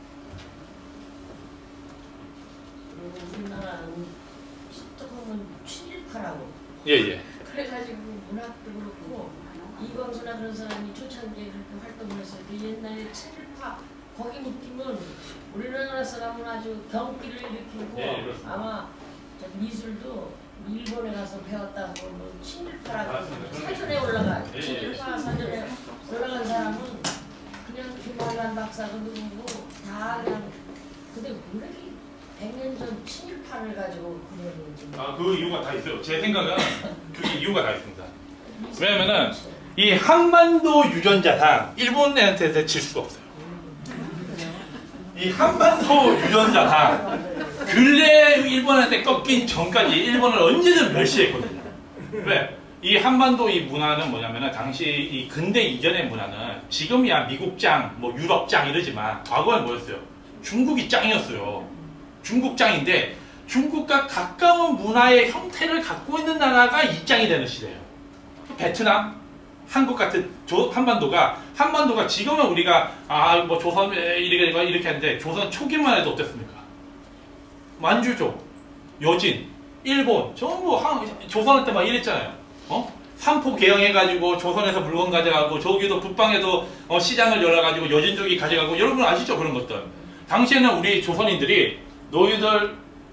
S7: 우리나라는 조금은 친일파라고.
S1: 예.
S7: 그래가지고 문학도 그렇고 이광수나 그런 사람이 초창기에 그렇게 활동을 했을 때 옛날에 친일파 거기 느낌은 우리나라 사람은 아주 경기를 일으키고 아마 미술도 일본에 가서 배웠다고 뭐 친일파라고 사전에 올라가 친일파 사전에 올라간 사람은 그냥 김환란 박사도 누구고 다 그냥 근데 왜 이렇게 100년 전 친일파를 가지고 그러는지
S1: 그 이유가 다 있어요. 제 생각은 그게 이유가 다 있습니다. 왜냐면은 이 한반도 유전자상 일본한테 질 수가 없어요. 이 한반도 유전자상 근래 일본한테 꺾인 전까지 일본을 언제든 멸시했거든요. 왜? 이 한반도 이 문화는 뭐냐면은 당시 이 근대 이전의 문화는 지금이야 미국장, 뭐 유럽장 이러지만 과거에 뭐였어요? 중국이 짱이었어요. 중국 짱인데 중국과 가까운 문화의 형태를 갖고 있는 나라가 이 짱이 되는 시대예요. 베트남, 한국 같은 한반도가 지금은 우리가 뭐 조선 이렇게 하는데 조선 초기만 해도 어땠습니까? 만주족, 여진, 일본 전부 조선할 때 막 이랬잖아요. 삼포 개항해가지고 조선에서 물건 가져가고 저기도 북방에도 시장을 열어가지고 여진족이 가져가고 여러분 아시죠 그런 것들. 당시에는 우리 조선인들이 너희들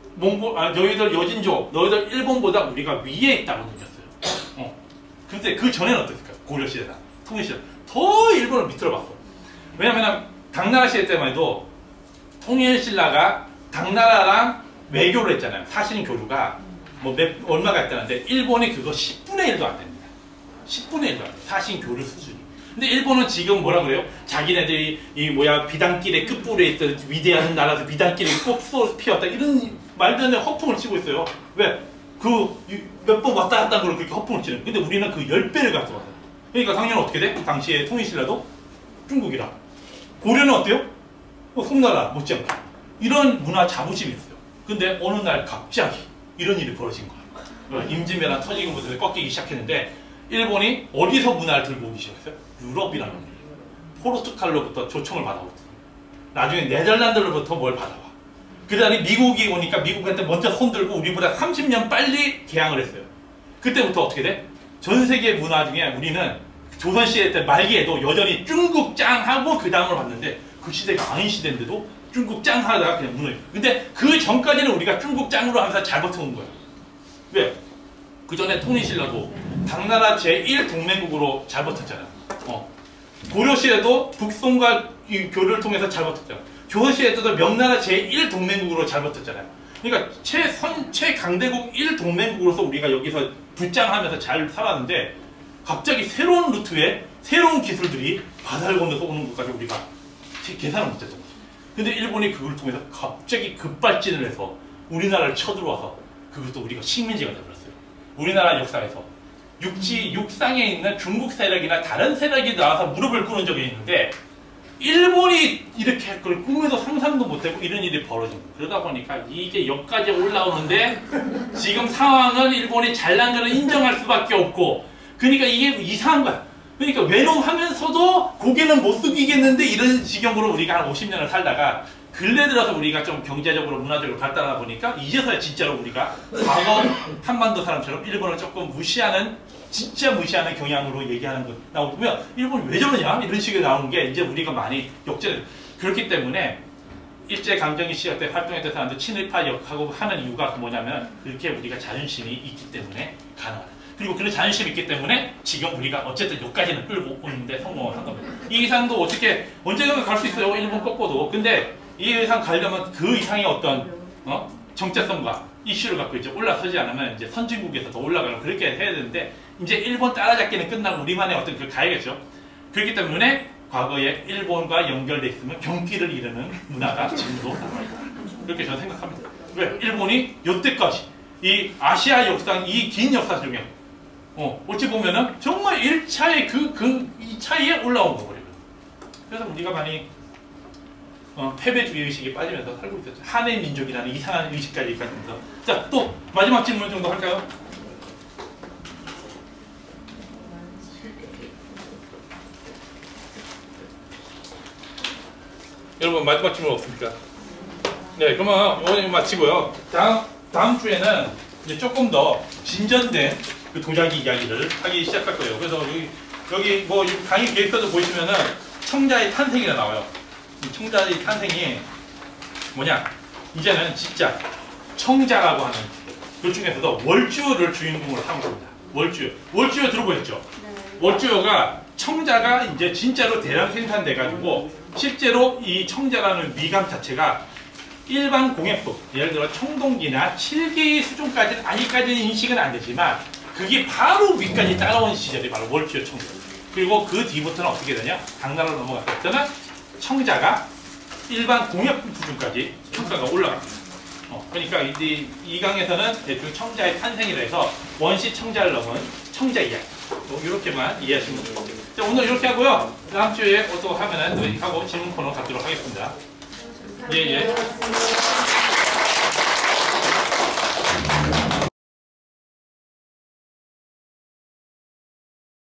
S1: 여진족, 너희들 일본보다 우리가 위에 있다고 느꼈어요. 근데 그 전에는 어땠을까요? 고려시대나 통일시대 더 일본을 밑으로 봤어. 왜냐면 당나라 시대 때만 해도 통일신라가 당나라랑 외교를 했잖아요. 사실 교류가 얼마가 있다는데 일본이 그거 10분의 1도 안 됩니다. 10분의 1도 안 돼요. 사실 교류 수준이. 근데 일본은 지금 뭐라 그래요? 자기네들이 비단길의 끝부분에 있던 위대한 나라에서 비단길이 꼭 피웠다 이런 말도 안 되는 허풍을 치고 있어요. 왜? 몇 번 왔다 갔다 그렇게 허풍을 치는. 근데 우리는 그 10배를 가져왔어요. 그러니까 당연히 어떻게 돼? 당시에 통일신라도 중국이라. 고려는 어때요? 송나라 못지않게. 이런 문화 자부심이 있어요. 근데 어느 날 갑자기 이런 일이 벌어진 거예요. 임진왜란 터지고 무슨 꺾이기 시작했는데 일본이 어디서 문화를 들고 오기 시작했어요? 유럽이라는 거예요. 포르투갈로부터 초청을 받아오고 나중에 네덜란드로부터 뭘 받아와. 그 다음에 미국이 오니까 미국한테 먼저 손들고 우리보다 30년 빨리 개항을 했어요. 그때부터 어떻게 돼? 전 세계 문화 중에 우리는 조선시대 때 말기에도 여전히 중국 짱하고 그 다음을 봤는데 그 시대가 아닌 시대인데도 중국 짱 하다가 그냥 무너져. 근데 그 전까지는 우리가 중국 짱으로 하면서 잘 버텨온 거예요. 왜? 그 전에 통일신라도 당나라 제1동맹국으로 잘 버텼잖아요. 고려시대도 북송과 교류를 통해서 잘 버텼잖아요. 조선시대도 명나라 제1동맹국으로 잘 버텼잖아요. 그러니까 최강대국 1동맹국으로서 우리가 여기서 붙장하면서 잘 살았는데 갑자기 새로운 루트에 새로운 기술들이 바다를 건너서 오는 것까지 우리가 계산을 못했던 거죠. 근데 일본이 그걸 통해서 갑자기 급발진을 해서 우리나라를 쳐들어와서 그것도 우리가 식민지가 되어버렸어요. 우리나라 역사에서 육상에 있는 중국 세력이나 다른 세력이 나와서 무릎을 꿇은 적이 있는데 일본이 이렇게 그걸 꿈에도 상상도 못하고 이런 일이 벌어진 거예요. 그러다 보니까 이게 여기까지 올라오는데 지금 상황은 일본이 잘난 거를 인정할 수밖에 없고 그러니까 이게 이상한 거야. 그러니까 외놈하면서도 고개는 못 숙이겠는데 이런 지경으로 우리가 한 50년을 살다가 근래 들어서 우리가 좀 경제적으로 문화적으로 발달하다 보니까 이제서야 진짜로 우리가 과거 한반도 사람처럼 일본을 조금 무시하는 진짜 무시하는 경향으로 얘기하는 거 나오면 일본이 왜 저러냐 이런 식으로 나오는 게 이제 우리가 많이 역전을 그렇기 때문에 일제강점기 시절 때 활동했던 사람들 친일파 역하고 하는 이유가 뭐냐면 그렇게 우리가 자존심이 있기 때문에 가능하다. 그리고 그런 자존심이 있기 때문에 지금 우리가 어쨌든 여기까지는 끌고 오는데 성공을 한 겁니다. 이 이상도 어떻게 언제든가 갈 수 있어요. 일본 꺾고도. 근데 이 이상 가려면 그 이상의 어떤 정체성과 이슈를 갖고 이제 올라서지 않으면 이제 선진국에서 더 올라가고 그렇게 해야 되는데 이제 일본 따라잡기는 끝나고 우리만의 어떤 그 가야겠죠. 그렇기 때문에 과거에 일본과 연결돼 있으면 경기를 이루는 문화가 지금도 남아있다. 그렇게 저는 생각합니다. 왜? 일본이 여태까지 이 아시아 역사, 이 긴 역사 중에 어찌 보면은 정말 1차의 이 차이에 올라온 거거든요. 그래서 우리가 많이 패배주의 의식에 빠지면서 살고 있었죠. 한해 민족이라는 이상한 의식까지 있거든요. 자, 또 마지막 질문 정도 할까요? 여러분 마지막 질문 없습니까? 네, 그러면 오늘 마치고요. 다음 주에는 이제 조금 더 진전된 그 도자기 이야기를 하기 시작할 거예요. 그래서 여기 뭐 강의 계획서도 보시면은 청자의 탄생이라 나와요. 이 청자의 탄생이 뭐냐? 이제는 진짜 청자라고 하는 그 중에서도 월주어를 주인공으로 삼은 겁니다. 월주어 들어보셨죠?
S2: 네.
S1: 월주어가 청자가 이제 진짜로 대량 생산돼 가지고 실제로 이 청자라는 미감 자체가 일반 공예품, 예를 들어 청동기나 칠기 수준까지는 아직까지는 인식은 안 되지만 그게 바로 위까지 따라온 시절이 바로 월주어 청자. 그리고 그 뒤부터는 어떻게 되냐? 당나라로 넘어갔을 때는 청자가 일반 공예품 수준까지 평가가 올라갑니다. 그러니까 이 강에서는 대충 청자의 탄생이라 해서 원시 청자를 넘은 청자 이야기. 이렇게만 이해하시면 됩니다. 자, 오늘 이렇게 하고요. 다음 주에 또 하면은 하고 질문 코너 갖도록 하겠습니다. 예.